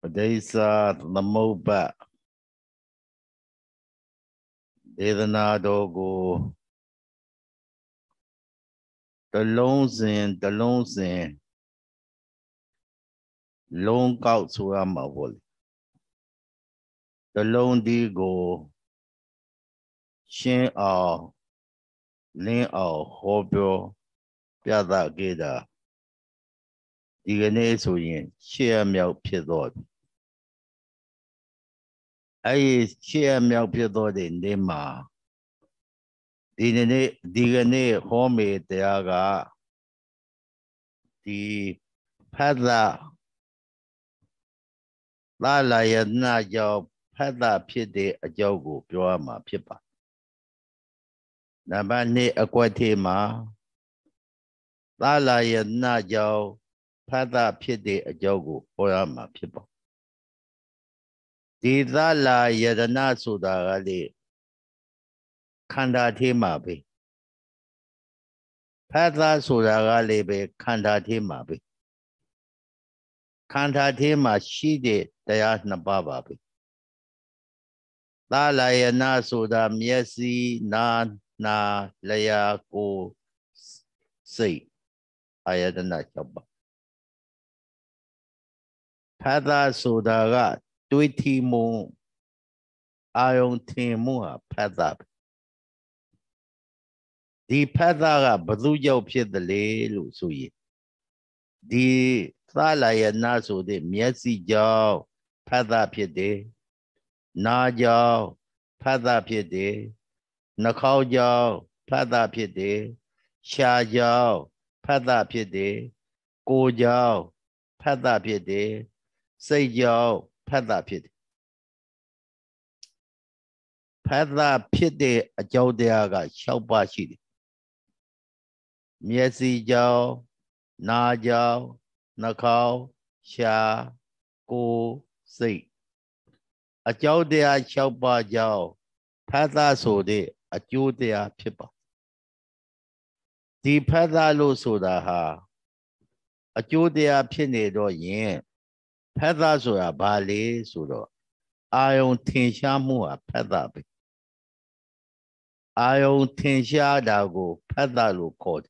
Adesa Namoba Edanado the loans in loan out to Amavoli. The loan go Shin Lin Hobio Piada Geda. DNA so yin share milk pidod. I share milk pidod in Nema. DNA home deaga the Pada La Layana Job Pada Pide a Jogo Pioma Pipa. Nabani Aquatima La Layana Job Pada Pide a Jogo Pioma Pipa. The La Yadana Suda Kanda Tima be. Pada Suda be Kanda Tima be. Kanda Tima Shide Dayatna Baba be. La Layana Suda Miesi Na Laya Ko Say Ayadana Chaba. Pada Suda Twiti Mo Ayon Timua Pada. The Pada Badujo Piedale Lusuyi. The Thalaya so de Miesi Jow Pada Piede Na Jow Pada Piede Nakao Jow Pada Piede Sha Jow Pada Piede Go Jow Pada Piede Say Jow Pada Piede Pada Piede a Jow Deaga Shauba Shidi Miesi Jow Na Jow Nakao Sha Go Say a Jow Dea Shauba Jow Pada so de a Jow Dea Pipa. The Pada Lo Soda Ha a Jow Dea Pinedo Yen Pada Soda Bali Sudo Ion Tinshamu a Pada Be Ion Tinsha Dago Pada Lo Code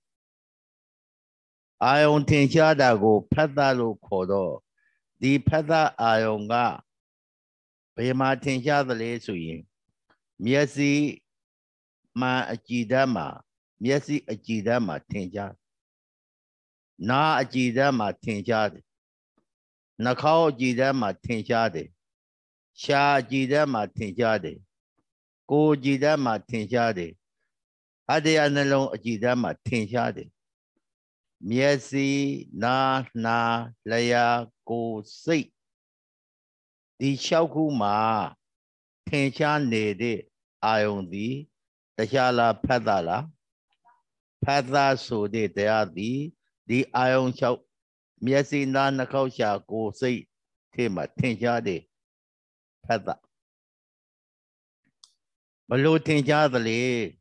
Ion Tinsha Dago Pada Lo Codo the Pada Ionga Bema Tinsha the Lesuyin Miesi Ma Ajidama Miesi Ajidama Tinsha Na Ajidama Tinsha Nakao Jidama Tinsha Sha Jidama Tinsha Go Jidama Tinsha Hade Analong Ajidama Tinsha Miesi Na Laya Go Say the Shaukuma Tinsha Nede Ion the Shala Padala Pada so de the Ion Shauk Miesi Na Nakausha Go Say Tema Tinsha de Pada Balu Tinsha the Le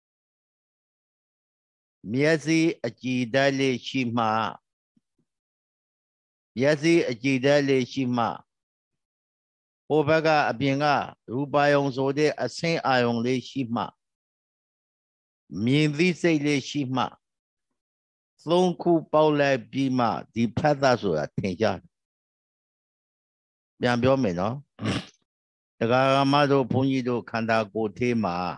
Miesi Ajidale Shima Miesi Ajidale Shima Obaga Abinga Rubayon Zode a Saint Ion Le Shima Minvi Say Le Shima Flonku Paula Bima the Pada so a Tinsha Biambio me no the Garamado Punido Kanda Go Tema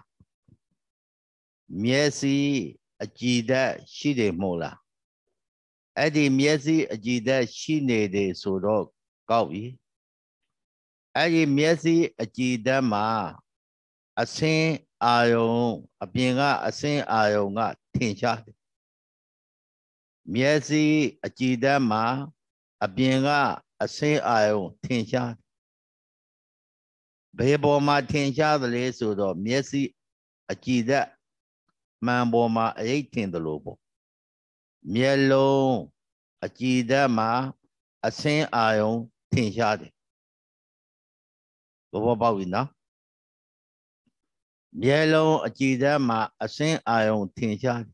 Miesi Ajida Shide Mola Eddie Miesi Ajida Shine de Sodok Gawi Eddie Miesi Ajida Ma a Saint Ion a Binga a Saint Ionga Tinsha Miesi Ajida Ma a Binga a Saint Ion Tinsha Bebo Tinsha the Lesudo Miesi Ajida Mamboma 18 the Lobo Mielo Ajida Ma a Saint Ion Tinsha Boba Wina Mielo Ajida Ma a Saint Ion Tinsha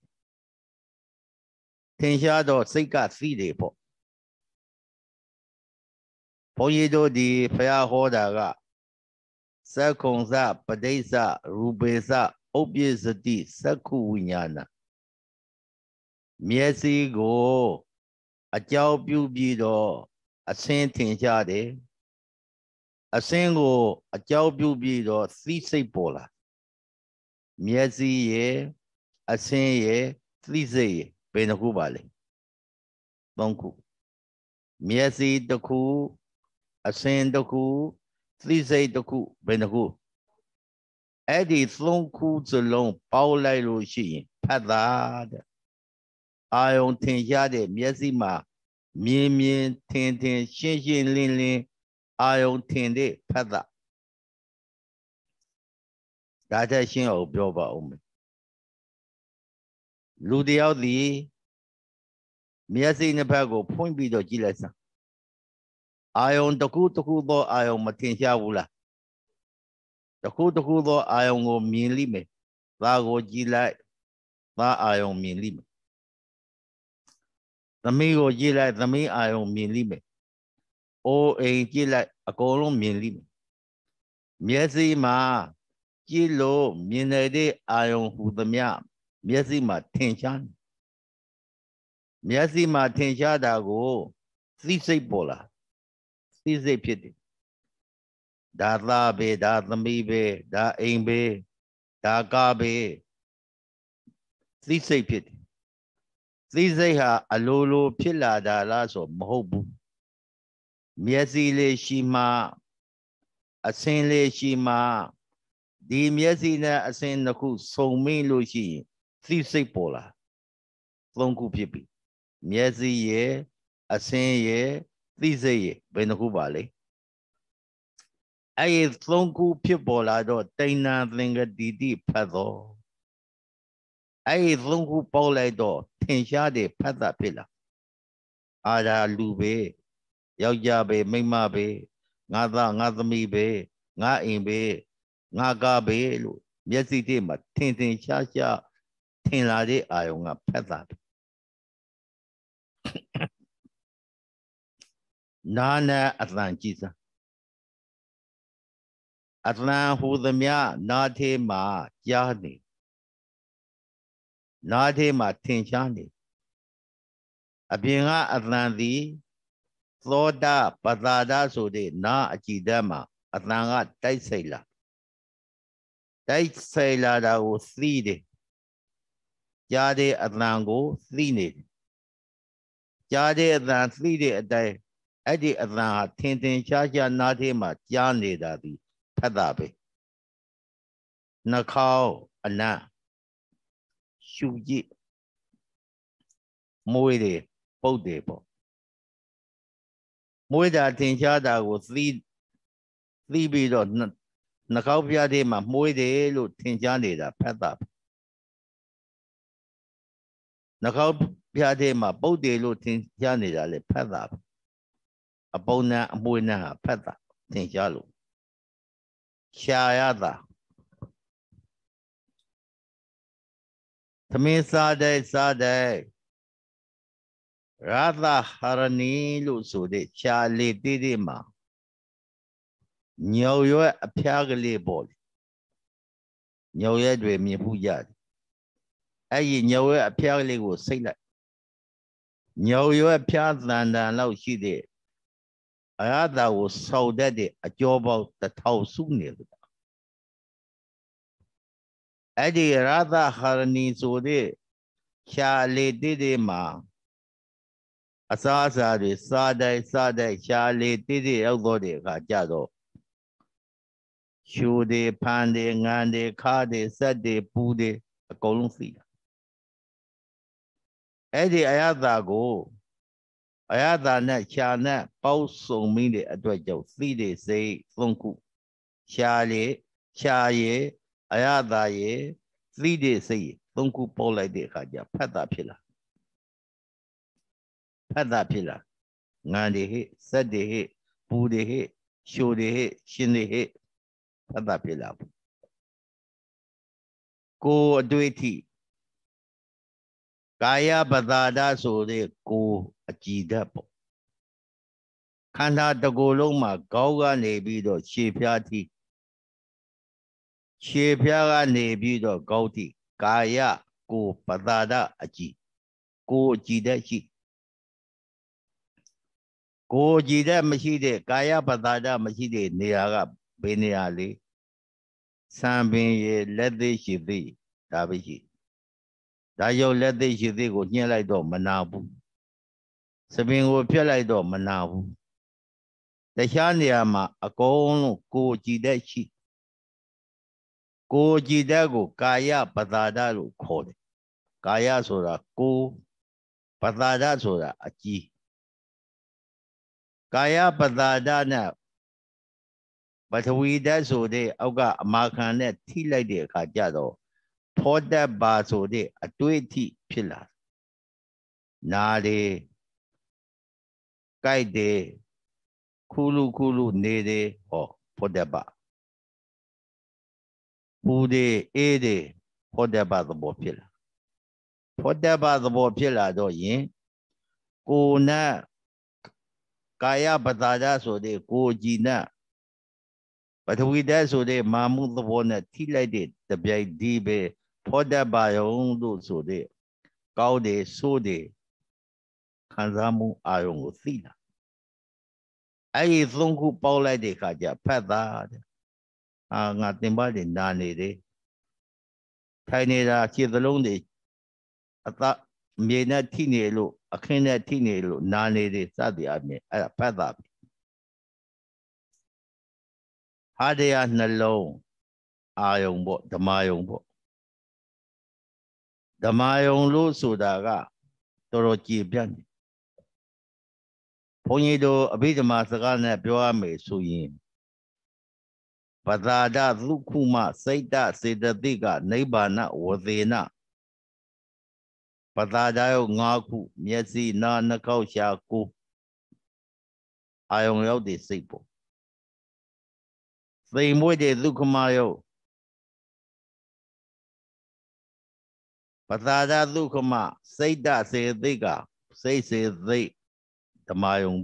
Tinsha do Sika 3 day po ဘုန်းကြီးတို့ဒီဖရာဟောတာကသက္ကုံစပဋိစ္စရူပေစဥပ္ပစ္စတိသက္ခုဝိညာဏမျက်စိကိုအကြောင်းပြုပြီးတော့အစင်းထင်ရှားတယ်အစင်းကိုအကြောင်းပြုပြီးတော့သိစိတ်ပေါ်လာမျက်စိရဲ့အစင်းရဲ့သိစိတ်ရဲ့ဘယ်နှခုပါလဲသုံးခုမျက်စိတစ်ခုအစင်းတစ်ခုသိစိတ်တစ်ခုဘယ်နှခုအဲ့ဒီသုံးခုစလုံးပေါင်းလိုက်လို့ရှိရင်ဖတ်တာတဲ့အာယုံထင်ရှားတဲ့မျက်စိမှာမြင်မြင်ထင်ထင်ရှင်းရှင်းလင်းလင်းအာယုံထင်တဲ့ဖတ်တာဒါထက်ရှင်းအောင်ပြောပါဦးမယ်လူတယောက်ဒီမျက်စိနှစ်ဖက်ကိုဖွင့်ပြီးတော့ကြည့်လိုက်စမ်းအာယုံတစ်ခုတစ်ခုသောအာယုံမထင်ရှားဘူးလားတစ်ခုတစ်ခုသောအာယုံကိုမြင်လိမ့်မယ်သားကိုကြည့်လိုက်သားအာယုံမြင်လိမ့်မယ်သမီးကိုကြည့်လိုက်သမီးအာယုံမြင်လိမ့်မယ်အိုးအိမ်ကြည့်လိုက်အကုန်လုံးမြင်လိမ့်မယ်မျက်စိမှာကြည့်လို့မြင်တဲ့အာယုံဟူသမျှမျက်စိမှာထင်ရှားတယ်မျက်စိမှာထင်ရှားတာကိုသိစိတ်ပေါ်လာသိစိတ်ဖြစ်တယ်ဒါသားပဲဒါသမီးပဲဒါအိမ်ပဲဒါကားပဲသိစိတ်ဖြစ်တယ်သိစိတ်ဟာအလိုလိုဖြစ်လာတာလားဆိုမဟုတ်ဘူးမျက်စိလေးရှိမှအစင်းလေးရှိမှဒီမျက်စိနဲ့အစင်းတစ်ခုစုံမိလို့ရှိရင်သိစိတ်ပေါ်လာသုံးခုဖြစ်ပြီမျက်စိရဲ့အစင်းရဲ့သိစိတ်ရဲ့ဘယ်နှခုပါလဲအဲ့ဒီသုံးခုဖြစ်ပေါ်လာတော့တိဏ္ဏသင်္ကတိတိဖတ်တော်အဲ့ဒီသုံးခုပေါက်လိုက်တော့ထင်ရှားတယ်ဖတ်တာဖြစ်လာအာဒါလူပဲယောက်ျားပဲမိန်းမပဲငါသားငါသမီးပဲငါအိမ်ပဲငါကားပဲလို့မျက်စိထဲမှာထင်ထင်ရှားရှားထင်လာတဲ့အာယုံကဖတ်တာပဲနာနဲ့အသံကြည့်စမ်းအသံဟူသမျှနာထဲမှာကြားနေနာထဲမှာထင်ရှားနေအပြင်ကအသံသည်သောတာပတာဒဆိုတဲ့နာအကြည်ဓာတ်မှာအသံကတိုက်ဆိုင်လာတိုက်ဆိုင်လာတာကိုသိတယ်ကြားတဲ့အသံကိုသိနေတယ်ကြားတဲ့အသံသိတဲ့အတိုင်းအဲ့ဒီအသံဟာထင်ထင်ရှားရှားနားထဲမှာကြားနေတာဒီဖတ်တာပဲနှာခေါင်းအနံ့ရှုကြည့်မွေးတယ်ပုတ်တယ်ပေါ့မွေးတာထင်ရှားတာကိုသိပြီးတော့နှာခေါင်းပြားထဲမှာမွေးတယ်လို့ထင်ရှားနေတာဖတ်တာနှာခေါင်းပြားထဲမှာပုတ်တယ်လို့ထင်ရှားနေတာလေဖတ်တာအပုံနဲ့အမွေနဲ့ဖတ်တာထင်ရှားလို့ရှာရတာသမင်းစားတဲ့ရသဟရဏီလို့ဆိုတဲ့ရှားလေတေးတေးမှာညော်ရွက်အဖျားကလေးပေါ့ညော်ရွက်တွေမြင်မှုရတယ်အဲ့ဒီညော်ရွက်အဖျားကလေးကိုစိတ်လိုက်ညော်ရွက်ဖျားတန်လောက်ရှိတဲ့အရသာကိုဆောက်တတ်တဲ့အကျော်ပေါက်1000စုနေလို့အဲ့ဒီရသဟရဏီဆိုတဲ့ရှားလေတေးတေးမှာအစားအစာတွေစားတိုင်းရှားလေတေးတေးရောက်တော့တဲ့အခါကြတော့ရှူတယ်ဖန်တယ်ငန်တယ်ခါတယ်ဆက်တယ်ပူတယ်အကုန်လုံးသိတာအဲ့ဒီအရသာကိုအရသာနဲ့ရှားနဲ့ပေါက်စုံမိတဲ့အတွက်ကြောင့်သိတဲ့စိတ်သုံးခုရှားရဲ့အရသာရဲ့သိတဲ့စိတ်သုံးခုပေါက်လိုက်တဲ့အခါကျဖတ်တာဖြစ်လာငန်တယ်ဟဲ့ဆက်တယ်ဟဲ့ပူတယ်ဟဲ့ရှူတယ်ဟဲ့ရှင်းတယ်ဟဲ့ဖတ်တာဖြစ်လာဘူးကိုယ်အတွေ့အထိကာယပတာဒဆိုတဲ့ကိုယ်အကြည်ဓာတ်ပေါ့ခန္ဓာတစ်ကိုယ်လုံးမှာခေါင်းကနေပြီးတော့ခြေဖျားထိခြေဖျားကနေပြီးတော့ခေါင်းထိကာယကိုပတာဒအကြည်ကိုအကြည်တဲ့ရှိကိုကြည်တဲ့မရှိတဲ့ကာယပတာဒမရှိတဲ့နေရာကဘယ်နေရာလဲစံပင်ရလက်သေးရှိသေးဒါပဲရှိဒါကြောင့်လက်သေးရှိသေးကိုညှက်လိုက်တော့မနာဘူးစပင်ကိုဖြတ်လိုက်တော့မနာဘူးတခြားနေရာမှာအကုန်လုံးကိုကြည်တဲ့ရှိကိုကြည်တဲ့ကိုကာယပတာဒလို့ခေါ်တယ်ကာယဆိုတာကိုပတာဒဆိုတာအကြည်ကာယပတာဒနဲ့ပထဝီဓာတ်ဆိုတဲ့အအောက်ကအမာခံနဲ့ထိလိုက်တဲ့အခါကျတော့ဖောတတ်ပါဆိုတဲ့အတွေ့အထိဖြစ်လာနားလေကြိုက်တယ်ခုလူနေတယ်ဟောဖောတတ်ပါပူတယ်အေးတယ်ဖောတတ်ပါသဘောဖြစ်လာဖောတတ်ပါသဘောဖြစ်လာတော့ယင်ကိုယ်နဲ့ကာယပတာဒဆိုတဲ့ကိုကြည်နဲ့ပထဝီဓာတ်ဆိုတဲ့မာမှုသဘောနဲ့ထိလိုက်တဲ့တပြိုင်ဒီပဲဖောတတ်ပါယုံလို့ဆိုတဲ့ကောင်းတယ်ဆိုးတယ်ခံစားမှုအာရုံကိုသိလာအဲ့ဒီသုံးခုပေါက်လိုက်တဲ့အခါကျဖတ်တာတဲ့ငါတင်ပါနေနာနေတယ်ထိုင်နေတာခြေသလုံးတွေအသမြေနဲ့ထိနေလို့အခင်းနဲ့ထိနေလို့နာနေတယ်စသည်အပြင်အဲ့ဒါဖတ်တာဟာတရားနှလုံးအာယုံပေါ့ဓမ္မယုံပေါ့ဓမ္မယုံလို့ဆိုတာကတော်တော်ကြည်ပြတ်နေဘုန်းကြီးတို့အဘိဓမ္မာစကားနဲ့ပြောရမယ်ဆိုရင်ပတာဒသုခုမစိတ်တစေတသိကနိဗ္ဗာနဝသေနပတာဒယု၅ခုမျက်စိနားနှာခေါင်းရှာကိုယ်အာယုံရောက်တဲ့စိတ်ပေါ့သိမ်မွေ့တဲ့ဒုက္ခမယုတ်ပတာဒဒုက္ခမစိတ်တစေသိကစိတ်စေသိဓမ္မယုံ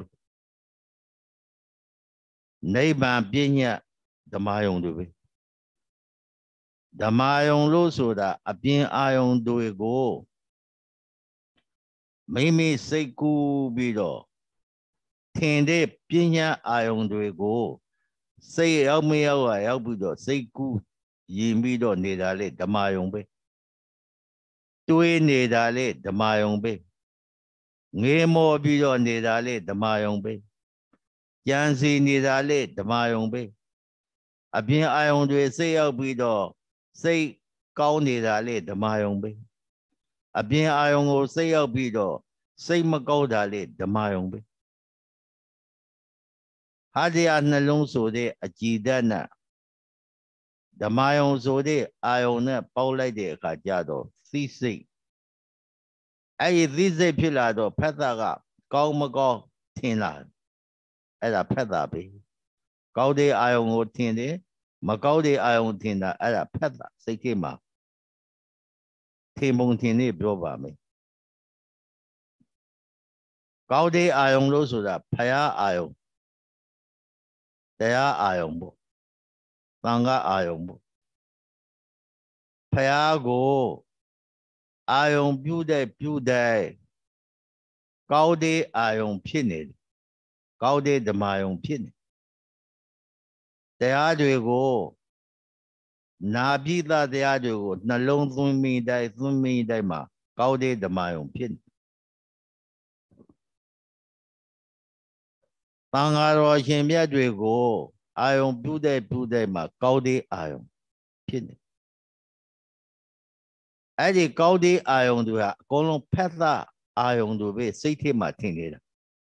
နိဗ္ဗာန်ပညာဓမ္မယုံတွေပဲဓမ္မယုံလို့ဆိုတာအပြင်အာယုံတွေကိုမိမိစိတ်ကူးပြီးတော့ထင်တဲ့ပညာအာယုံတွေကိုစိတ်ရောက်မရောက်ပြီးတော့စိတ်ကူးယဉ်ပြီးတော့နေတာလေဓမ္မယုံပဲတွေးနေတာလေဓမ္မယုံပဲငေးမောပြီးတော့နေတာလေဓမ္မယုံပဲကြံစီနေတာလေဓမ္မယုံပဲအပြင်အာယုံတွေစိတ်ရောက်ပြီးတော့စိတ်ကောင်းနေတာလေဓမ္မယုံပဲအပြင်အာယုံကိုစိတ်ရောက်ပြီးတော့စိတ်မကောင်းတာလေဓမ္မယုံပဲဟာတရားနှလုံးဆိုတဲ့အကြည်ဓာတ်နဲ့ဓမ္မယုံဆိုတဲ့အာယုံနဲ့ပေါက်လိုက်တဲ့အခါကျတော့သိစိတ်အဲ့ဒီသိစိတ်ဖြစ်လာတော့ဖတ်တာကကောင်းမကောင်းထင်လာအဲ့ဒါဖတ်တာပဲကောင်းတဲ့အာယုံကိုထင်တယ်မကောင်းတဲ့အာယုံထင်တာအဲ့ဒါဖတ်တာစိတ်ထဲမှာထင်ပုံထင်နေပြောပါမယ်ကောင်းတဲ့အာယုံလို့ဆိုတာဖယားအာယုံတရားအာယုံပေါ့သံဃာအာယုံပေါ့ဖယားကိုအာယုံပြုတဲ့ကောင်းတဲ့အာယုံဖြစ်နေတယ်ကောင်းတဲ့ဓမ္မယုံဖြစ်နေတရားတွေကိုနာပိသတရားတွေကိုနှလုံးသွင်းမိတိုင်းမှာကောင်းတဲ့ဓမ္မယုံဖြစ်နေသံဃာတော်ရှင်မြတ်တွေကိုအာယုံပြုတဲ့မှာကောင်းတဲ့အာယုံဖြစ်နေအဲ့ဒီကောင်းတဲ့အာယုံတွေဟာအကုန်လုံးဖက်သားအာယုံတွေပဲစိတ်ထဲမှာထင်နေတာ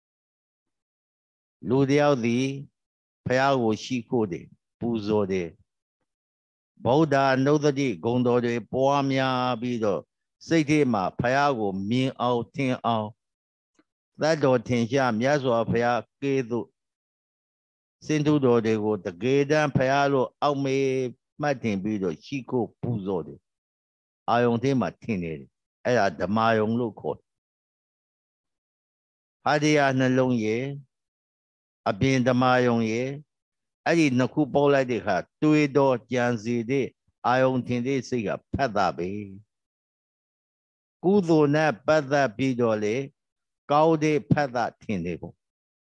လူတယောက်သည်ဖះကိုရှိခိုးတယ်ပူဇော်တယ်ဗုဒ္ဓနုဒတိဂုံတော်တွေပွားများပြီးတော့စိတ်ထဲမှာဖះကိုမြင်အောင်ထင်အောင်သတ်တော်ထင်ရှားမြတ်စွာဘုရားကဲ့သို့စင်ထုတော်တွေကိုတကယ်တမ်းဖះလို့အောက်မေမှတ်တင်ပြီးတော့ရှိခိုးပူဇော်တယ်အာယုံထဲမှာထင်နေတယ်အဲ့ဒါဓမ္မယုံလို့ခေါ်တယ်ဟာတရားနှလုံးရဲ့အပြင်ဓမ္မယုံရဲ့အဲ့ဒီနှစ်ခုပေါက်လိုက်တဲ့အခါတွေးတော့ကြံစီတဲ့အာယုံထင်တဲ့စိတ်ကဖတ်တာပဲကုသိုလ်နဲ့ပတ်သက်ပြီးတော့လေကောင်းတဲ့ဖတ်တာထင်တယ်ပေါ့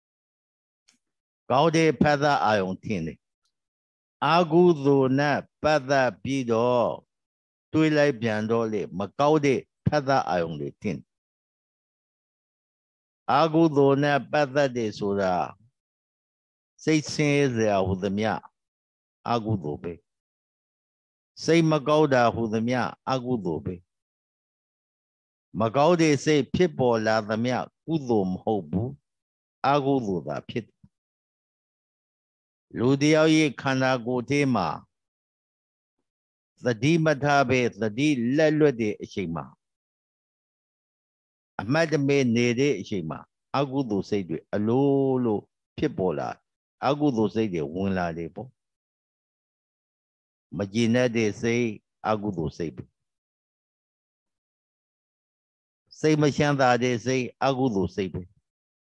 ကောင်းတဲ့ဖတ်တာအာယုံထင်တယ်အာကုသိုလ်နဲ့ပတ်သက်ပြီးတော့တွေးလိုက်ပြန်တော့လေမကောင်းတဲ့ဖတ်တာအာယုံတွေထင်အာကုသိုလ်နဲ့ပတ်သက်တယ်ဆိုတာစိတ်ဆင်းရဲစရာဟူသမျှအာကုသိုလ်ပဲစိတ်မကောင်းတာဟူသမျှအာကုသိုလ်ပဲမကောင်းတဲ့စိတ်ဖြစ်ပေါ်လာသမျှကုသိုလ်မဟုတ်ဘူးအာကုသိုလ်သာဖြစ်တယ်လူတယောက်ရဲ့ခန္ဓာကိုယ်ထဲမှာသတိမထားပဲသတိလက်လွတ်တဲ့အချိန်မှာအမှတ်တမဲ့နေတဲ့အချိန်မှာအကုသိုလ်စိတ်တွေအလိုလိုဖြစ်ပေါ်လာအကုသိုလ်စိတ်တွေဝင်လာတယ်ပေါ့မကြည်တဲ့စိတ်အကုသိုလ်စိတ်ပဲစိတ်မချမ်းသာတဲ့စိတ်အကုသိုလ်စိတ်ပဲ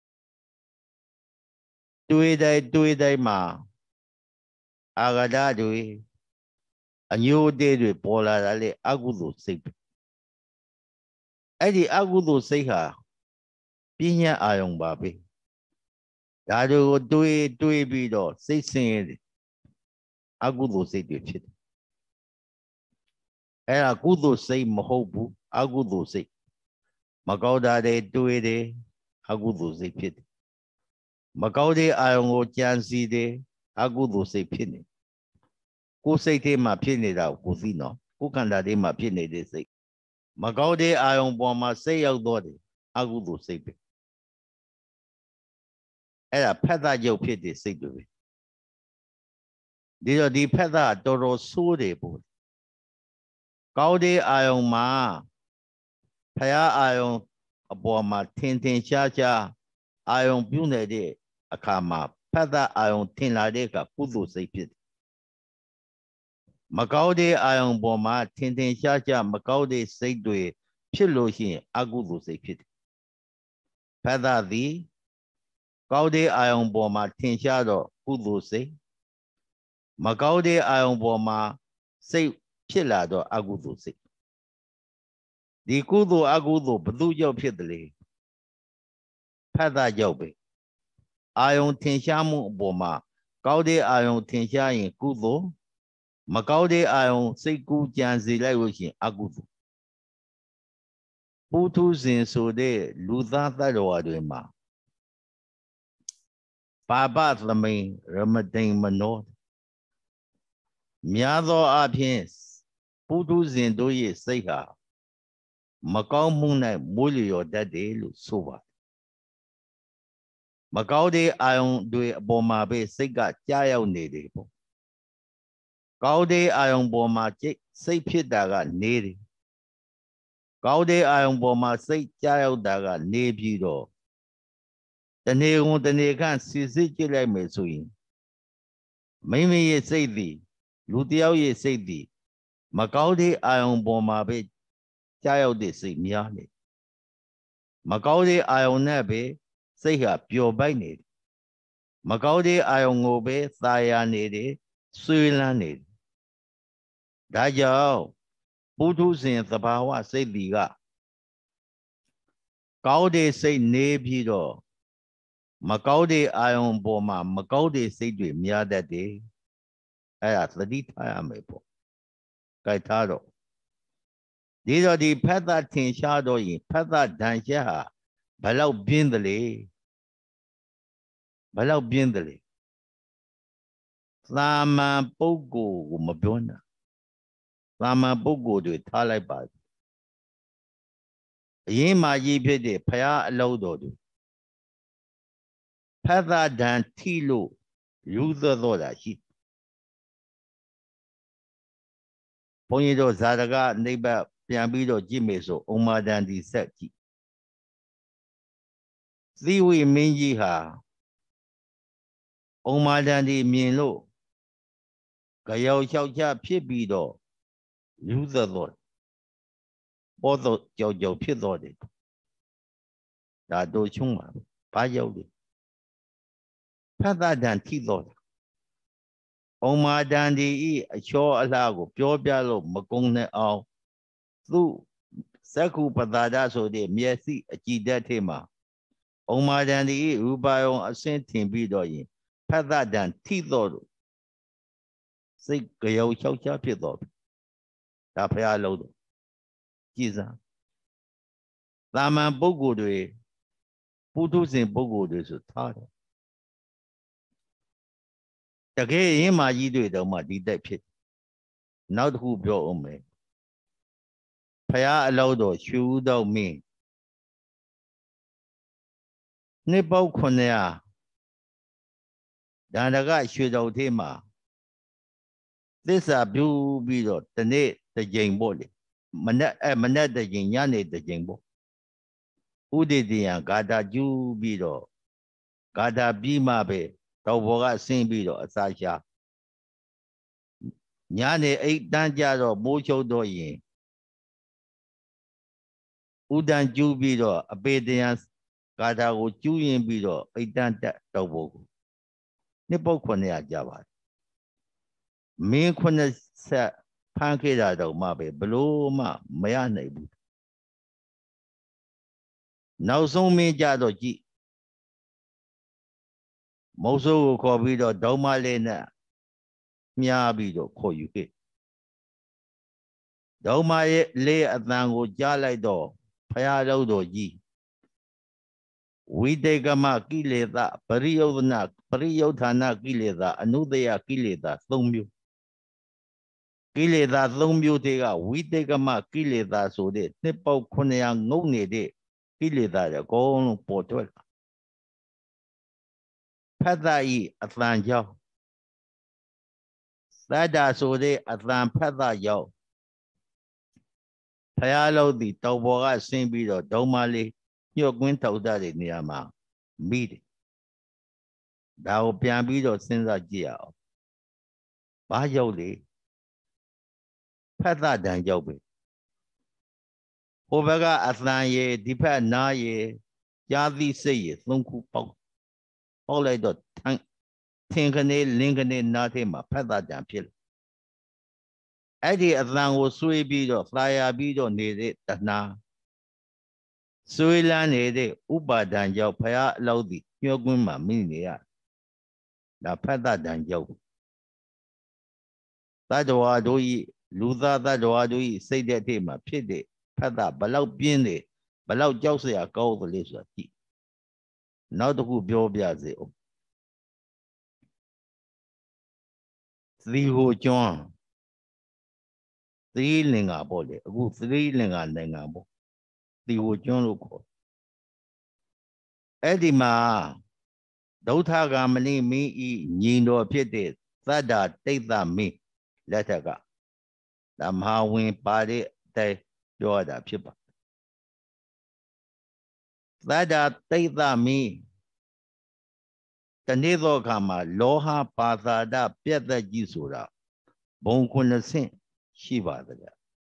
တွေးတိုင်းမှာအာဂဒတွေအညိုတေးတွေပေါ်လာတာလေအကုသိုလ်စိတ်ပဲအဲ့ဒီအကုသိုလ်စိတ်ဟာပညာအာယုံပါပဲဒါတွေကိုတွေးပြီးတော့စိတ်ဆင်းရဲတယ်အကုသိုလ်စိတ်တွေဖြစ်တယ်အဲ့ဒါကုသိုလ်စိတ်မဟုတ်ဘူးအကုသိုလ်စိတ်မကောင်းတာတွေတွေးတယ်အကုသိုလ်စိတ်ဖြစ်တယ်မကောင်းတဲ့အာယုံကိုကြံစီတယ်အကုသိုလ်စိတ်ဖြစ်နေကိုယ်စိတ်ထဲမှာဖြစ်နေတာကိုသိနော်ကိုယ်ခန္ဓာထဲမှာဖြစ်နေတဲ့စိတ်မကောင်းတဲ့အာယုံပေါ်မှာစိတ်ရောက်တော့တယ်အကုသိုလ်စိတ်ပဲအဲ့ဒါဖက်သားရုပ်ဖြစ်တဲ့စိတ်တွေပဲဒီတော့ဒီဖက်သားတော်တော်ဆိုးတယ်ပေါ့ကောင်းတဲ့အာယုံမှာဖယားအာယုံအပေါ်မှာထင်ရှားအာယုံပြုနေတဲ့အခါမှာဖက်သားအာယုံထင်လာတဲ့အခါကုသိုလ်စိတ်ဖြစ်တယ်မကောင်းတဲ့အာယုံပေါ်မှာထင်ရှားမကောင်းတဲ့စိတ်တွေဖြစ်လို့ရှိရင်အကုသိုလ်စိတ်ဖြစ်တယ်ဖက်သားသည်ကောင်းတဲ့အာယုံပေါ်မှာထင်ရှားတော့ကုသိုလ်စိတ်မကောင်းတဲ့အာယုံပေါ်မှာစိတ်ဖြစ်လာတော့အကုသိုလ်စိတ်ဒီကုသိုလ်အကုသိုလ်ဘယ်သူကြောင့်ဖြစ်တယ်လဲဖက်သားကြောင့်ပဲအာယုံထင်ရှားမှုအပေါ်မှာကောင်းတဲ့အာယုံထင်ရှားရင်ကုသိုလ်မကောင်းတဲ့အာယုံစိတ်ကူးကြံစီလိုက်လို့ရှိရင်အကုသိုလ်ပုထုဇဉ်ဆိုတဲ့လူသားသတ္တဝါတွေမှာပါပသမိန်ရမတိန်မနောများသောအားဖြင့်ပုထုဇဉ်တို့ရဲ့စိတ်ဟာမကောင်းမှု၌မွေးလျော်တတ်တယ်လို့ဆိုပါတယ်မကောင်းတဲ့အာယုံတွေအပေါ်မှာပဲစိတ်ကကြားရောက်နေတယ်ပေါ့ကောင်းတဲ့အာယုံပေါ်မှာစိတ်ဖြစ်တာကနေတယ်ကောင်းတဲ့အာယုံပေါ်မှာစိတ်ကြားရောက်တာကနေပြီးတော့တနေ့ကုန်တနေ့ခန့်စစ်ကြည့်လိုက်မယ်ဆိုရင်မိမိရဲ့စိတ်သည်လူတယောက်ရဲ့စိတ်သည်မကောင်းတဲ့အာယုံပေါ်မှာပဲကြားရောက်တဲ့စိတ်များနေမကောင်းတဲ့အာယုံနဲ့ပဲစိတ်ဟာပျော်ပိုက်နေတယ်မကောင်းတဲ့အာယုံကိုပဲသာယာနေတယ်ဆွေးလန်းနေတယ်ဒါကြောင့်ပုထုဇဉ်သဘာဝစိတ်ဒီကကောင်းတဲ့စိတ်နေပြီးတော့မကောင်းတဲ့အာယုံပေါ်မှာမကောင်းတဲ့စိတ်တွေများတတ်တယ်အဲ့ဒါသတိထားရမယ်ပေါ့ကြိုက်ထားတော့ဒီတော့ဒီဖက်သားထင်ရှားတော့ရင်ဖက်သားဓာန်ချက်ဟာဘယ်လောက်ပြင်းတယ်လေဘယ်လောက်ပြင်းတယ်လေသာမန်ပုဂ္ဂိုလ်ကိုမပြောနဲ့သာမန်ပုဂ္ဂိုလ်တွေထားလိုက်ပါအရင်မှကြီးဖြစ်တဲ့ဖရာအလုံးတော်တွေဖက်သားဓာန်ထိလို့ယူသတော့တာရှိဘုန်းကြီးတို့ဇာတကအနိဗ္ဗာန်ပြန်ပြီးတော့ကြည့်မယ်ဆိုဥမာဒန်ဒီဆက်ကြည့်သီဝိမင်းကြီးဟာဥမာဒန်ဒီမြင်လို့ကြောက်လျှောက်ချဖြစ်ပြီးတော့ယူသတော့ပေါ်တော့ကြောက်ဖြစ်တော့တယ်ဒါတို့ချုံးပါဘာရောက်လဲဖတ်တာတန်ထိတော့ဩမာတန်ဒီဤအချောအလားကိုပြောပြလို့မကုန်းနဲ့အောင်သူစက္ခုပတာဒဆိုတဲ့မျက်စိအကြည်တက်ထဲမှာဩမာတန်ဒီဤရူပယုံအစင်းထင်ပြီးတော့ရင်ဖတ်တာတန်ထိတော့စိတ်ကြောက်ချောက်ချဖြစ်တော့ဒါဖရာလုံးတော့ကြည်စမ်းသာမန်ပုဂ္ဂိုလ်တွေပုထုဇဉ်ပုဂ္ဂိုလ်တွေဆိုထားတယ်တကယ်ရင်းမာကြီးတွေတော့မှဒီတက်ဖြစ်နောက်တစ်ခုပြောအောင်မယ်ဖရာအလောက်တော့ရွှေဦးတော့မင်းနှစ်ပေါင်း900ဒါနကရွှေတော်သေးမှာသစ္စာပြုပြီးတော့တနေ့တစ်ကြိမ်ပေါ့လေမနေ့တစ်ကြိမ်ညနေတစ်ကြိမ်ပေါ့ဥဒိတယံဂါထာကျူးပြီးတော့ဂါထာပြီးမှပဲတော်ဘောကဆင်းပြီးတော့အစာရှာညနေအိတ်တန်းကြတော့မိုးချုပ်တော့ရင်ဥဒံကျူးပြီးတော့အပေတယံဂါထာကိုကျူးရင်ပြီးတော့အိတ်တန်းတက်တော်ဘောကိုနှစ်ပေါင်း900ကြာပါတယ်မင်း90ဖမ်းခဲ့တာတော့မှပဲဘလို့မှမရနိုင်ဘူးနောက်ဆုံးမင်းကြတော့ကြည့်မုတ်ဆိုးကိုခေါ်ပြီးတော့ဒုံမလေးနဲ့မြားပြီးတော့ခေါ်ယူခဲ့ဒုံမရဲ့လေးအတန်ကိုကြားလိုက်တော့ဖရာတော်တော်ကြီးဝိတေကမကိလေသာပရိယုဒနာပရိယုဌာနကိလေသာအနုတယကိလေသာ3မျိုးကိလေသာ3မျိုးတွေကဝိတေကမကိလေသာဆိုတဲ့နှစ်ပေါက်900ငုံနေတဲ့ကိလေသာတွေအကုန်လုံးပေါ်ထွက်လာဖတ်တာဤအတန်ကြောင့်သတ္တာဆိုတဲ့အတန်ဖတ်တာကြောင့်ဖရာလုံးဒီတောင်ပေါ်ကဆင်းပြီးတော့ဒုံမလေးညှော့ကွင်းထောက်တဲ့နေရာမှာမိတယ်ဒါကိုပြန်ပြီးတော့စဉ်းစားကြည့်ရအောင်ဘာရောက်လေဖတ်တာတန်ကြောက်ပဲဟိုဘက်ကအတန်ရေဒီဖက်နားရေကြားသိစိတ်ရေ3ခုပေါက်လိုက်တော့ထင်ကနေလင်းကနေနားထဲမှာဖတ်တာတန်ဖြစ်လာအဲ့ဒီအတန်ကိုဆွေးပြီးတော့သာယာပြီးတော့နေတဲ့တဏှာဆွေးလန်းနေတဲ့ဥပါဒံကြောင့်ဖရာအလောက်ဒီညှောကွင်းမှာမိနေရဒါဖတ်တာတန်ကြောင့်တတ္တဝါတို့ဤလူသားတတ္တဝါတို့ဤစိတ်တဲ့အထိမှာဖြစ်တဲ့ဖတ်တာဘလောက်ပြင်းတယ်ဘလောက်ကြောက်စရာကောင်းသလဲဆိုတာကြည့်နောက်တစ်ခုပြောပြစေအောင်သီဟိုကျွန်းသီလင်္ကာပေါ့လေအခုသီလင်္ကာနိုင်ငံပေါ့သီဟိုကျွန်းလို့ခေါ်အဲ့ဒီမှာဒုဋ္ဌဂမဏိမင်းဤညီတော်ဖြစ်တဲ့သတ္တာတိတ်သမင်းလက်ထက်ကဓမ္မဝင်ပါတဲ့အတိုင်းပြောရတာဖြစ်ပါသတ္တာတိတ်သမင်းတနေ့သောအခါမှာလောဟပါသာဒပြတ်သက်ကြီးဆိုတာဘုံ90ရှိပါတယ်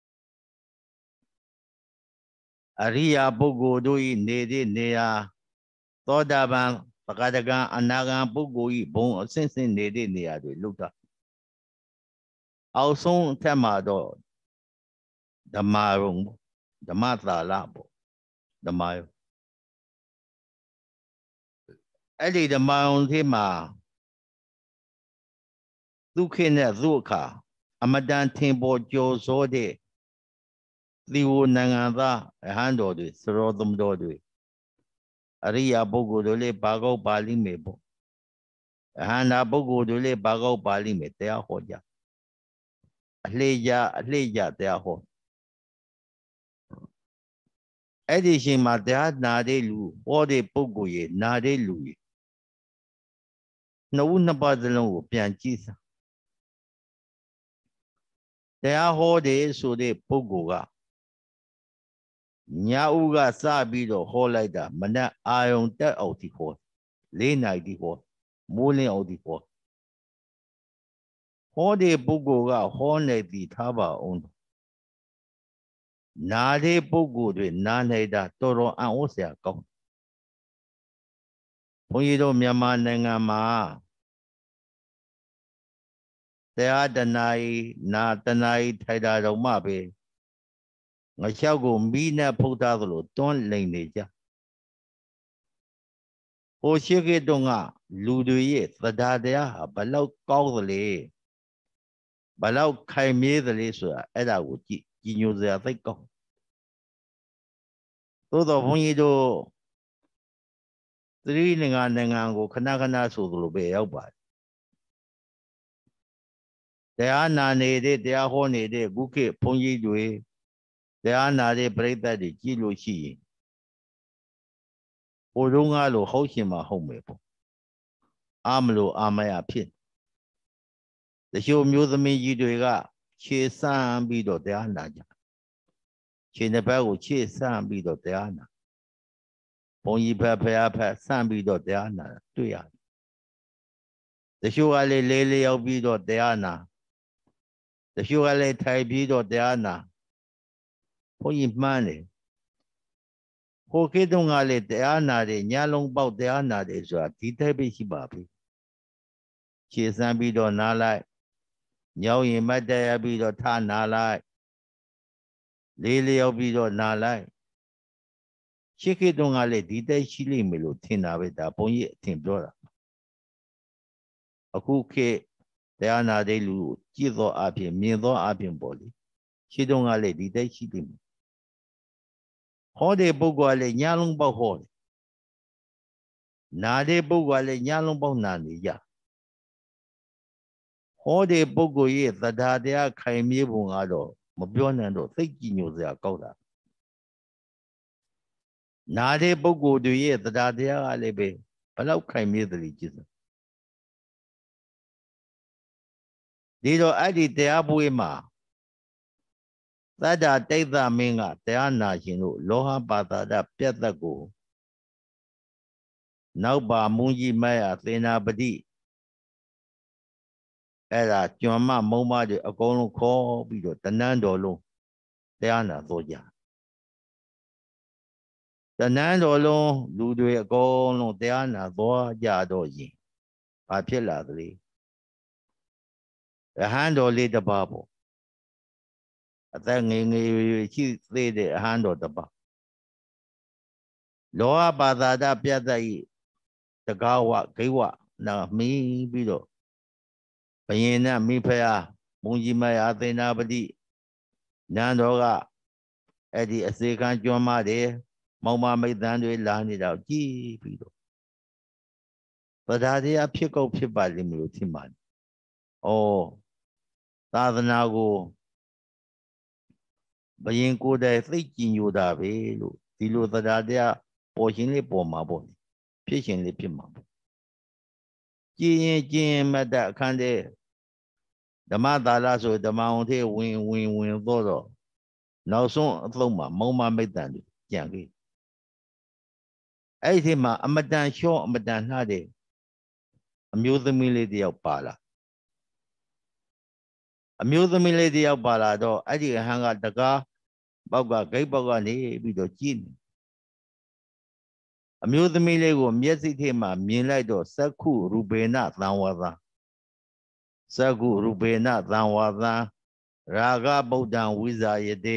အရိယာပုဂ္ဂိုလ်တို့ဤနေတဲ့နေရာသောတာပန်ပဂတကံအနာဂံပုဂ္ဂိုလ်ဤဘုံအဆင့်ဆင့်နေတဲ့နေရာတွေလုတာအောက်ဆုံးအထက်မှာတော့ဓမ္မရုံဓမ္မသာလပေါ့ဓမ္မရုံအဲ့ဒီဓမ္မရုံထဲမှာဒုက္ခနဲ့ဒုက္ခအမတန်ထင်ပေါ်ကြော်စောတဲ့သီဝနိုင်ငံသားအဟံတော်တွေစရောသမတော်တွေအရိယာပုဂ္ဂိုလ်တို့လည်းဘာကောက်ပါလိမ့်မယ်ပေါ့အဟန္တာပုဂ္ဂိုလ်တို့လည်းဘာကောက်ပါလိမ့်မယ်တရားဟောကြအလှည့်ကြတရားဟောအဲ့ဒီချိန်မှာတရားနာတဲ့လူဟောတဲ့ပုဂ္ဂိုလ်ရဲ့နာတဲ့လူရဲ့နှစ်ဦးနှစ်ပါးစလုံးကိုပြန်ကြည့်စမ်းတရားဟောတယ်ဆိုတဲ့ပုဂ္ဂိုလ်ကညဦးကစပြီးတော့ဟောလိုက်တာမနက်အာယုံတက်အောင်ဒီဟော4 နာရီဒီဟောမိုးလင်းအောင်ဒီဟောဟောတဲ့ပုဂ္ဂိုလ်ကဟောနေသည်ထားပါအောင်နာတဲ့ပုဂ္ဂိုလ်တွေနာနေတာတော်တော်အံ့ဩစရာကောင်းဘုန်းကြီးတို့မြန်မာနိုင်ငံမှာတရားတနာရီနာတနာရီထိုက်တာတော့မှပဲငါလျှောက်ကိုမိနဲ့ဖုတ်သားသလိုတွန်းလိန်နေကြဟိုရှိခေတုန်းကလူတွေရဲ့သဒ္ဒါတရားဟာဘလောက်ကောင်းသလဲဘလောက်ခိုင်မြဲသလဲဆိုတာအဲ့ဒါကိုကြည်ညိုစရာသိကောင်းသို့တော်ဘုန်းကြီးတို့သတိနိုင်ငံကိုခဏခဏဆိုသလိုပဲရောက်ပါတယ်တရားနာနေတဲ့တရားဟောနေတဲ့ခုခေတ်ဘုန်းကြီးတွေတရားနာတဲ့ပြိဿတွေကြည့်လို့ရှိရင်ဟိုတုန်းကလိုဟုတ်ရှင်မှာဟုတ်မယ်ပေါ့အာမလို့အာမရဖြစ်တချို့မျိုးသမီးကြီးတွေကခြေဆန့်ပြီးတော့တရားနာကြခြေနှစ်ဘက်ကိုခြေဆန့်ပြီးတော့တရားနာဘုန်းကြီးဖက်ဖះဖက်ဆန့်ပြီးတော့တရားနာတွေ့ရတယ်တချို့ကလည်းလေးလျောက်ပြီးတော့တရားနာတချို့ကလည်းထိုင်ပြီးတော့တရားနာဘုန်းကြီးမှန်းတယ်ဟိုခေတ်တုန်းကလည်းတရားနာတယ်ညလုံးပေါက်တရားနာတယ်ဆိုတာဒီတိုက်ပဲရှိပါပြီခြေဆန့်ပြီးတော့နားလိုက်ညောင်းရင်မတ်တရားပြီးတော့ထနာလိုက်လေးလျောက်ပြီးတော့နာလိုက်ရှိခေတ်တုန်းကလည်းဒီတိုက်ရှိလိမ့်မယ်လို့ထင်တာပဲဒါဘုန်းကြီးအထင်ပြောတာအခုခေတ်တရားနာတဲ့လူကြည့်သောအပြင်မြင်သောအပြင်ပေါ့လေရှိတုန်းကလည်းဒီတိုက်ရှိလိမ့်မယ်ဟောတဲ့ပုဂ္ဂိုလ်ကလည်းညလုံးပေါက်ဟောတယ်နာတဲ့ပုဂ္ဂိုလ်ကလည်းညလုံးပေါက်နာနေကြဟောတဲ့ပုဂ္ဂိုလ်ရဲ့သဒ္ဒါတရားခိုင်မြဲပုံကတော့မပြောနိုင်တော့သိကြည်ညိုစရာကောက်တာနာတဲ့ပုဂ္ဂိုလ်တွေရဲ့သဒ္ဒါတရားကလည်းပဲဘလောက်ခိုင်မြဲသလဲကြည့်စမ်းဒီတော့အဲ့ဒီတရားပွဲမှာသတ္တတိတ်သမင်းကတရားနာရှင်တို့လောဟပါတာဒပြတ်သက်ကိုနောက်ပါမုန်းကြီးမရသေနာပတိအဲ့ဒါကျွမ်းမမုံမတွေအကုန်လုံးခေါ်ပြီးတော့တဏ္ဍတော်လုံးတရားနာတော့ကြတဏ္ဍတော်လုံးလူတွေအကုန်လုံးတရားနာတော့ကြတော့ရင်ဘာဖြစ်လာသလဲရဟန်းတော်လေးတစ်ပါးပေါ့အသက်ငယ်ငယ်ရှိသေးတဲ့အဟန်းတော်တစ်ပါးလောဟပါတာဒပြတ်သက်ဤတကားဝဂိဝနာမီးပြီးတော့ဘယင်နဲ့မိဖုရားမုံကြီးမရသေနာပတိနန်းတော်ကအဲ့ဒီအစေခံကျွမ်းမတယ်မောင်မမိတ်တန်းတွေလာနေတော့ကြည်ပြီးတော့ပဒါတရားဖြစ်ကုန်ဖြစ်ပါလိမ့်မလို့ထင်ပါတယ်။ဩသာသနာကိုဘယင်ကိုယ်တိုင်သိကြည်ညိုတာပဲလို့ဒီလိုသဒ္ဒါတရားပေါ်ရှင်လေးပေါ်မှာပေါ့ဖြစ်ရှင်လေးဖြစ်မှာပေါ့ကြည်ရင်ကြည်ရင်မတ္တအခန်းတဲ့ဓမ္မသာလဆိုဓမ္မအောင်သေးဝင်တော့နောက်ဆုံးအသုံးမှာမုံမမိတ်တန်တွေကြံခဲ့အဲ့ဒီမှာအမတန်ရှော့အမတန်နှတဲ့အမျိုးသမီးလေးတယောက်ပါလာအမျိုးသမီးလေးတယောက်ပါလာတော့အဲ့ဒီအဟံကတကားပေါက်ကဂိတ်ပေါက်ကနေပြီးတော့ကြည့်နေအမျိုးသမီးလေးကိုမျက်စိထဲမှာမြင်လိုက်တော့သက္ခုရူပေနသံဝါသံသက္ခုရူပေနသံဝါသံရာဂဗုဒ္ဓံဝိဇာယတေ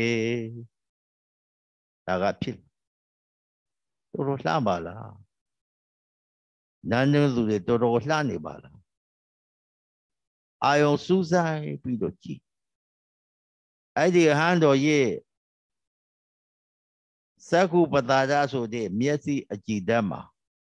ဒါကဖြစ်တော်တော်လှပါလားနန်းနုသူတွေတော်တော်လှနေပါလားအာယုံစူးစိုက်ပြီးတော့ကြည့်အဲ့ဒီဟန်တော်ရဲ့သက္ခုပတာဒဆိုတဲ့မျက်စိအကြည်ဓာတ်မှာ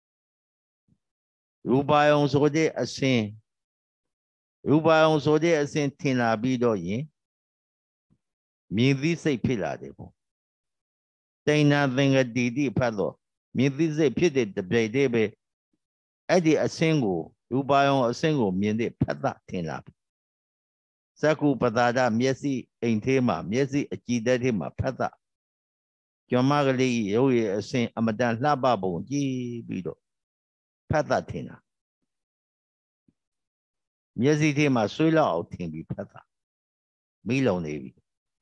ရူပယုံဆိုတဲ့အစဉ်ရူပယုံဆိုတဲ့အစဉ်ထင်လာပြီးတော့ရင်မြင်သိစိတ်ဖြစ်လာတယ်ပေါ့တိဏ္ဏသင်္ကတိတိဖတ်တော့မြင်သိစိတ်ဖြစ်တဲ့တပြိုင်တည်းပဲအဲ့ဒီအစဉ်ကိုရူပယုံအစဉ်ကိုမြင်တဲ့ဖတ်တာထင်လာပြီသက္ခုပတာဒမျက်စိအိမ်သေးမှာမျက်စိအကြည်ဓာတ်ထဲမှာဖတ်တာကျော်မကလေးရုပ်ရည်အစဉ်အမတန်လှပပုံကြည့်ပြီးတော့ဖတ်တာထင်တာမျက်စိထဲမှာဆွေးလောက်အောင်ထင်ပြီးဖတ်တာမိလုံနေပြီ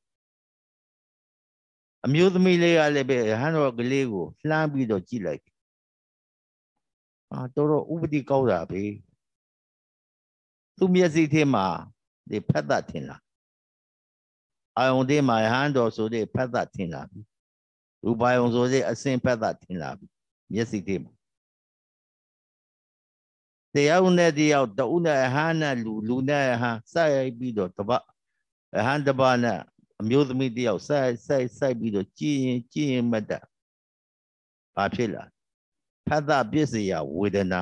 အမျိုးသမီးလေးကလည်းပဲဟန်တော်ကလေးကိုလှမ်းပြီးတော့ကြည့်လိုက်တော်ဥပတိကောက်တာပဲသူမျက်စိထဲမှာဒီဖတ်တာထင်လားအာယုံထဲမှာဟန်တော်ဆိုတဲ့ဖတ်တာထင်လားရူပယုံဆိုတဲ့အစင်ဖတ်တာထင်လားမျက်စိထဲမှာတရားနဲ့တရားတဦးနဲ့ဟန်နဲ့လူနဲ့ဟန်စိုက်ပြီးတော့တပတ်ဟန်တပတ်နဲ့အမျိုးသမီးတယောက်စိုက်ပြီးတော့ကြည်ရင်မတတ်ဘာဖြစ်လားဖတ်တာပြည့်စရာဝေဒနာ